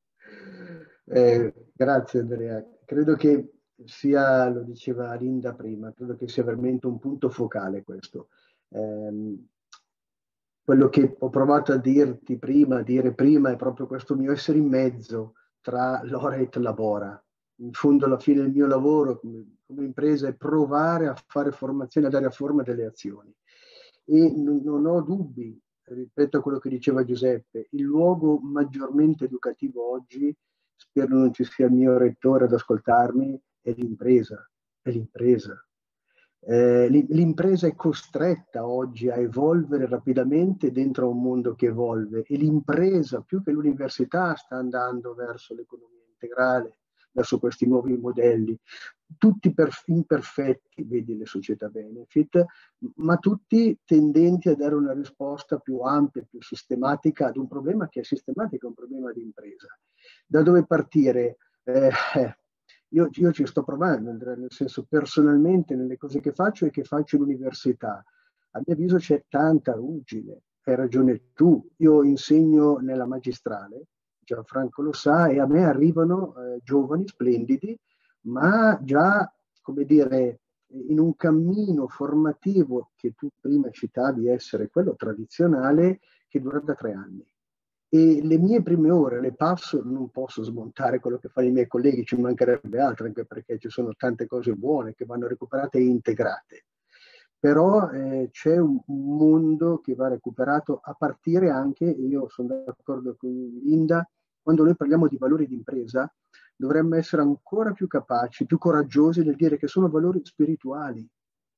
Eh, grazie Andrea. Credo che sia, lo diceva Linda prima, credo che sia veramente un punto focale questo. Eh, quello che ho provato a dirti prima, a dire prima, è proprio questo mio essere in mezzo tra l'ora e labora. In fondo alla fine del mio lavoro come, come impresa è provare a fare formazione, a dare forma delle azioni. E non, non ho dubbi, rispetto a quello che diceva Giuseppe, il luogo maggiormente educativo oggi, spero non ci sia il mio rettore ad ascoltarmi, è l'impresa, è l'impresa. Eh, l'impresa è costretta oggi a evolvere rapidamente dentro un mondo che evolve e l'impresa più che l'università sta andando verso l'economia integrale, verso questi nuovi modelli, tutti imperfetti, vedi le società benefit, ma tutti tendenti a dare una risposta più ampia, più sistematica ad un problema che è sistematico, è un problema di impresa. Da dove partire? Eh, io, io ci sto provando, Andrea, nel senso, personalmente nelle cose che faccio e che faccio all'università, a mio avviso c'è tanta ruggine, hai ragione tu, io insegno nella magistrale, Gianfranco lo sa, e a me arrivano eh, giovani, splendidi, ma già, come dire, in un cammino formativo che tu prima citavi essere quello tradizionale, che dura da tre anni. E le mie prime ore le passo, non posso smontare quello che fanno i miei colleghi, ci mancherebbe altro, anche perché ci sono tante cose buone che vanno recuperate e integrate. Però eh, c'è un mondo che va recuperato a partire anche, e io sono d'accordo con Linda, quando noi parliamo di valori di impresa, dovremmo essere ancora più capaci, più coraggiosi nel dire che sono valori spirituali.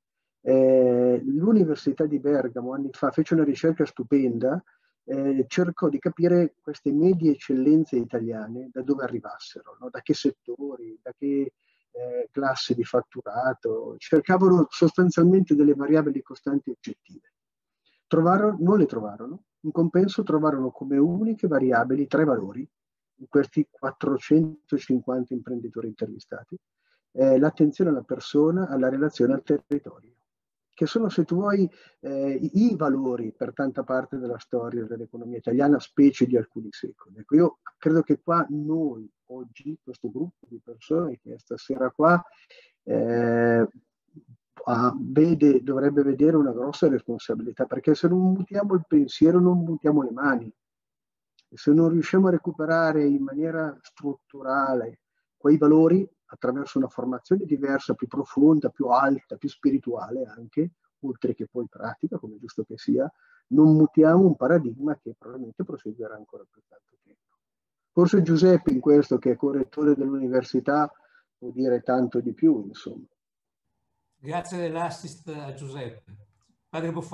Eh, L'Università di Bergamo anni fa fece una ricerca stupenda, eh, cercò di capire queste medie eccellenze italiane da dove arrivassero, no? Da che settori, da che eh, classi di fatturato, cercavano sostanzialmente delle variabili costanti oggettive. Trovarono, non le trovarono, in compenso trovarono come uniche variabili tre valori in questi quattrocentocinquanta imprenditori intervistati, eh, l'attenzione alla persona, alla relazione al territorio, che sono, se tu vuoi, eh, i valori per tanta parte della storia dell'economia italiana, specie di alcuni secoli. Ecco, io credo che qua noi, oggi, questo gruppo di persone che è stasera qua, eh, ah, vede, dovrebbe vedere una grossa responsabilità, perché se non mutiamo il pensiero non mutiamo le mani. E se non riusciamo a recuperare in maniera strutturale quei valori attraverso una formazione diversa, più profonda, più alta, più spirituale anche, oltre che poi pratica, come è giusto che sia, non mutiamo un paradigma che probabilmente proseguirà ancora per tanto tempo. Forse Giuseppe in questo, che è correttore dell'università, può dire tanto di più, insomma. Grazie dell'assist a Giuseppe. Padre Buffon.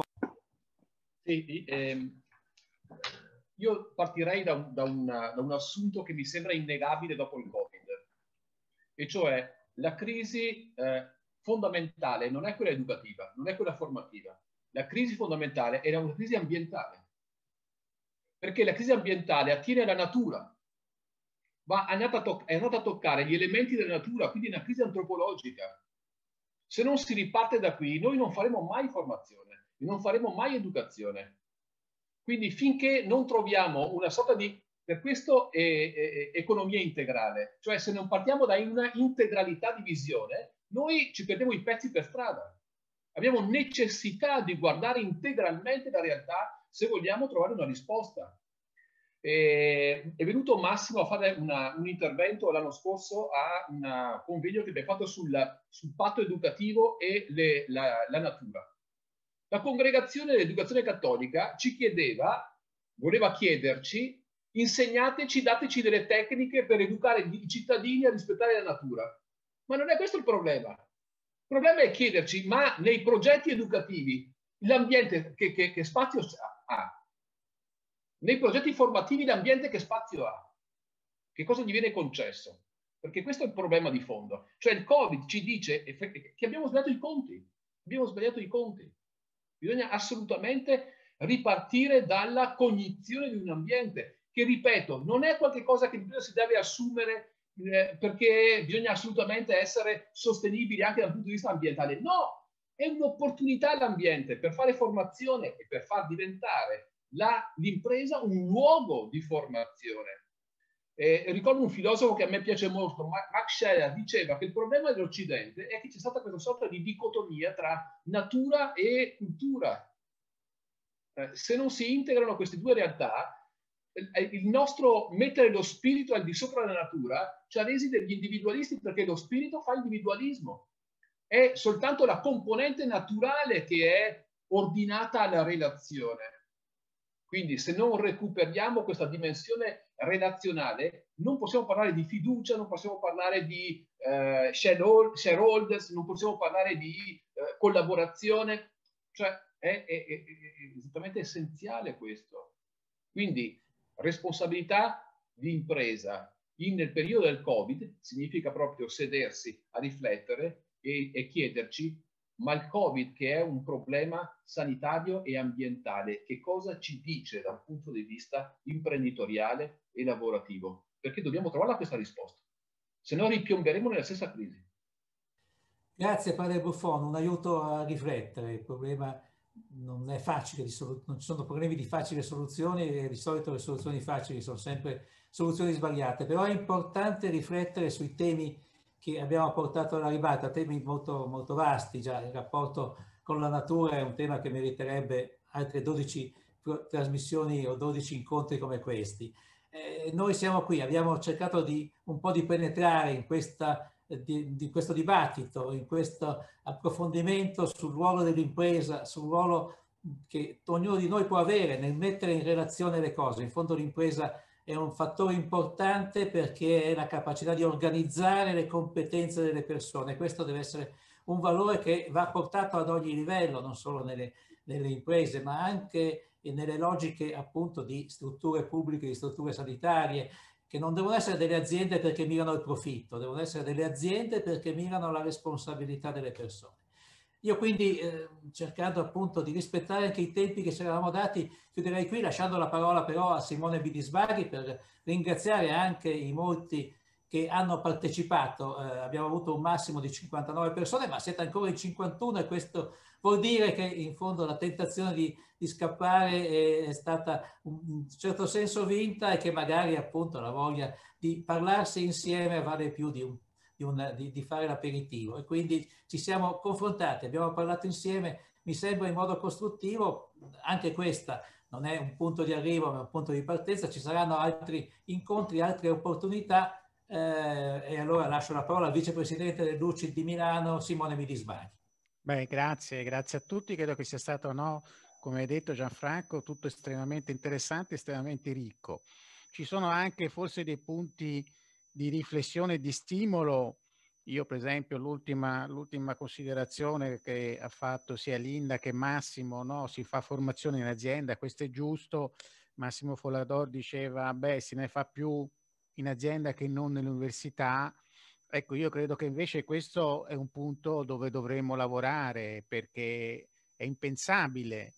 Sì, ehm, io partirei da un, da, una, da un assunto che mi sembra innegabile dopo il Covid, e cioè la crisi eh, fondamentale non è quella educativa, non è quella formativa. La crisi fondamentale è una crisi ambientale, perché la crisi ambientale attiene alla natura, ma è andata a, è andata a toccare gli elementi della natura, quindi è una crisi antropologica. Se non si riparte da qui, noi non faremo mai formazione, non faremo mai educazione. Quindi finché non troviamo una sorta di, per questo è, è, è economia integrale, cioè se non partiamo da una integralità di visione, noi ci perdiamo i pezzi per strada. Abbiamo necessità di guardare integralmente la realtà se vogliamo trovare una risposta. E è venuto Massimo a fare una, un intervento l'anno scorso a un convegno che abbiamo fatto sul, sul patto educativo e le, la, la natura. La congregazione dell'educazione cattolica ci chiedeva, voleva chiederci, insegnateci, dateci delle tecniche per educare i cittadini a rispettare la natura. Ma non è questo il problema. Il problema è chiederci, ma nei progetti educativi l'ambiente che, che, che spazio ha? Nei progetti formativi l'ambiente che spazio ha? Che cosa gli viene concesso? Perché questo è il problema di fondo. Cioè il Covid ci dice che abbiamo sbagliato i conti. Abbiamo sbagliato i conti. Bisogna assolutamente ripartire dalla cognizione di un ambiente, che, ripeto, non è qualcosa che si deve assumere eh, perché bisogna assolutamente essere sostenibili anche dal punto di vista ambientale. No, è un'opportunità l'ambiente per fare formazione e per far diventare l'impresa un luogo di formazione. Eh, ricordo un filosofo che a me piace molto, Max Scheler, diceva che il problema dell'Occidente è che c'è stata questa sorta di dicotomia tra natura e cultura. Eh, se non si integrano queste due realtà, il nostro mettere lo spirito al di sopra della natura ci ha resi degli individualisti, perché lo spirito fa individualismo. È soltanto la componente naturale che è ordinata alla relazione. Quindi se non recuperiamo questa dimensione relazionale, non possiamo parlare di fiducia, non possiamo parlare di eh, shareholders, non possiamo parlare di eh, collaborazione. Cioè è, è, è, è esattamente essenziale questo. Quindi responsabilità di impresa, In, nel periodo del Covid significa proprio sedersi a riflettere e, e chiederci: ma il Covid, che è un problema sanitario e ambientale, che cosa ci dice dal punto di vista imprenditoriale e lavorativo? Perché dobbiamo trovare questa risposta, se no ripiomberemo nella stessa crisi. Grazie padre Buffon, un aiuto a riflettere. Il problema non è facile, non ci sono problemi di facile soluzione e di solito le soluzioni facili sono sempre soluzioni sbagliate, però è importante riflettere sui temi che abbiamo portato alla ribalta, temi molto, molto vasti. Già il rapporto con la natura è un tema che meriterebbe altre dodici trasmissioni o dodici incontri come questi. Eh, noi siamo qui, abbiamo cercato di un po' di penetrare in questa Di, di questo dibattito, in questo approfondimento sul ruolo dell'impresa, sul ruolo che ognuno di noi può avere nel mettere in relazione le cose. In fondo l'impresa è un fattore importante perché è la capacità di organizzare le competenze delle persone. Questo deve essere un valore che va portato ad ogni livello, non solo nelle, nelle imprese, ma anche nelle logiche appunto di strutture pubbliche, di strutture sanitarie, che non devono essere delle aziende perché mirano il profitto, devono essere delle aziende perché mirano la responsabilità delle persone. Io quindi, eh, cercando appunto di rispettare anche i tempi che ci eravamo dati, chiuderei qui, lasciando la parola però a Simone Bidisbaghi per ringraziare anche i molti che hanno partecipato. Eh, abbiamo avuto un massimo di cinquantanove persone, ma siete ancora in cinquantuno e questo vuol dire che in fondo la tentazione di, di scappare è, è stata in un certo senso vinta e che magari appunto la voglia di parlarsi insieme vale più di, un, di, un, di, di fare l'aperitivo. E quindi ci siamo confrontati, abbiamo parlato insieme, mi sembra in modo costruttivo. Anche questa non è un punto di arrivo ma un punto di partenza, ci saranno altri incontri, altre opportunità. Eh, e allora lascio la parola al vicepresidente del Lucid di Milano, Simone Bidisbaghi. Beh, grazie, grazie a tutti. Credo che sia stato, no, come hai detto Gianfranco, tutto estremamente interessante, estremamente ricco. Ci sono anche forse dei punti di riflessione e di stimolo. Io per esempio l'ultima l'ultima considerazione che ha fatto sia Linda che Massimo, no, si fa formazione in azienda, questo è giusto. Massimo Follador diceva, beh, se ne fa più in azienda che non nell'università. Ecco, io credo che invece questo è un punto dove dovremmo lavorare, perché è impensabile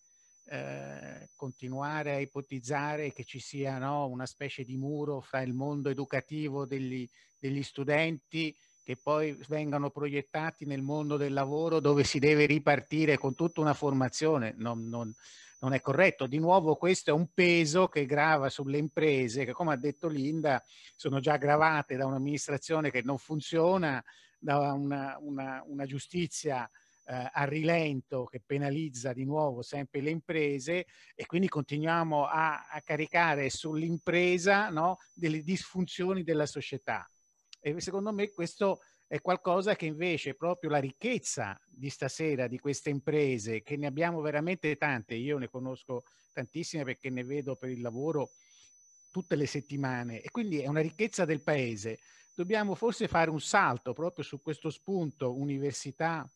eh, continuare a ipotizzare che ci sia, no, una specie di muro fra il mondo educativo degli, degli studenti che poi vengano proiettati nel mondo del lavoro, dove si deve ripartire con tutta una formazione. Non, non, non è corretto. Di nuovo questo è un peso che grava sulle imprese che, come ha detto Linda, sono già gravate da un'amministrazione che non funziona, da una, una, una giustizia eh, a rilento che penalizza di nuovo sempre le imprese, e quindi continuiamo a, a caricare sull'impresa, no, delle disfunzioni della società. E secondo me questo è qualcosa che invece proprio la ricchezza di stasera di queste imprese, che ne abbiamo veramente tante, io ne conosco tantissime perché ne vedo per il lavoro tutte le settimane, e quindi è una ricchezza del paese. Dobbiamo forse fare un salto proprio su questo spunto università,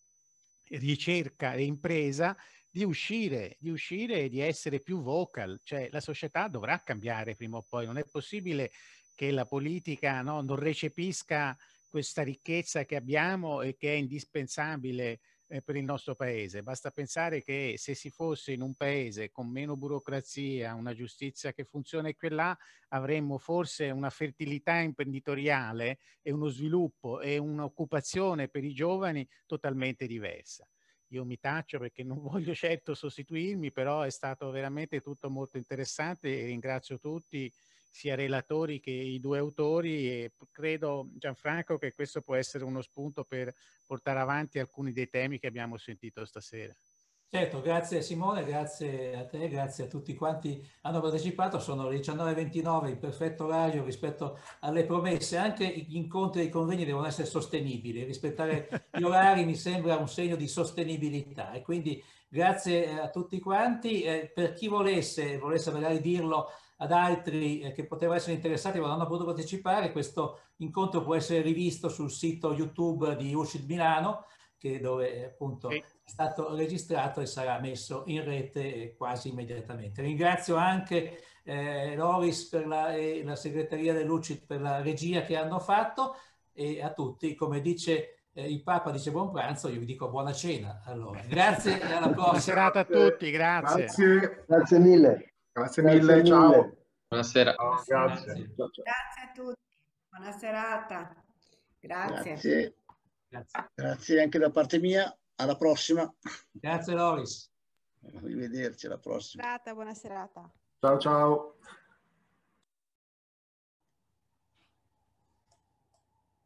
ricerca e impresa, di uscire, di uscire e di essere più vocal. Cioè la società dovrà cambiare prima o poi, non è possibile che la politica, no, non recepisca questa ricchezza che abbiamo e che è indispensabile eh, per il nostro paese. Basta pensare che se si fosse in un paese con meno burocrazia, una giustizia che funziona e quella, avremmo forse una fertilità imprenditoriale e uno sviluppo e un'occupazione per i giovani totalmente diversa. Io mi taccio perché non voglio certo sostituirmi, però è stato veramente tutto molto interessante e ringrazio tutti, sia relatori che i due autori, e credo, Gianfranco, che questo può essere uno spunto per portare avanti alcuni dei temi che abbiamo sentito stasera. Certo, grazie Simone, grazie a te, grazie a tutti quanti hanno partecipato. Sono le diciannove e ventinove, in perfetto orario rispetto alle promesse. Anche gli incontri e i convegni devono essere sostenibili. Rispettare gli orari mi sembra un segno di sostenibilità, e quindi grazie a tutti quanti. Eh, per chi volesse, volesse magari dirlo ad altri eh, che potevano essere interessati ma non hanno potuto partecipare, questo incontro può essere rivisto sul sito YouTube di U C I D Milano, che dove appunto sì. è stato registrato e sarà messo in rete quasi immediatamente. Ringrazio anche eh, Loris per la, e la segreteria del Lucid per la regia che hanno fatto, e a tutti, come dice eh, il Papa dice buon pranzo, io vi dico buona cena. Allora, grazie e alla prossima. Buona serata a tutti, grazie. Grazie, grazie mille. grazie, Grazie mille, mille. ciao. Buonasera. Ciao, grazie. Grazie. Ciao, ciao. Grazie a tutti, buona serata. Grazie. Grazie. Grazie. Grazie anche da parte mia. Alla prossima. Grazie Loris. Arrivederci, alla prossima. Serata, buona serata. Ciao, ciao.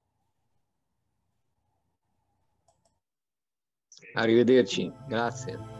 Arrivederci, grazie.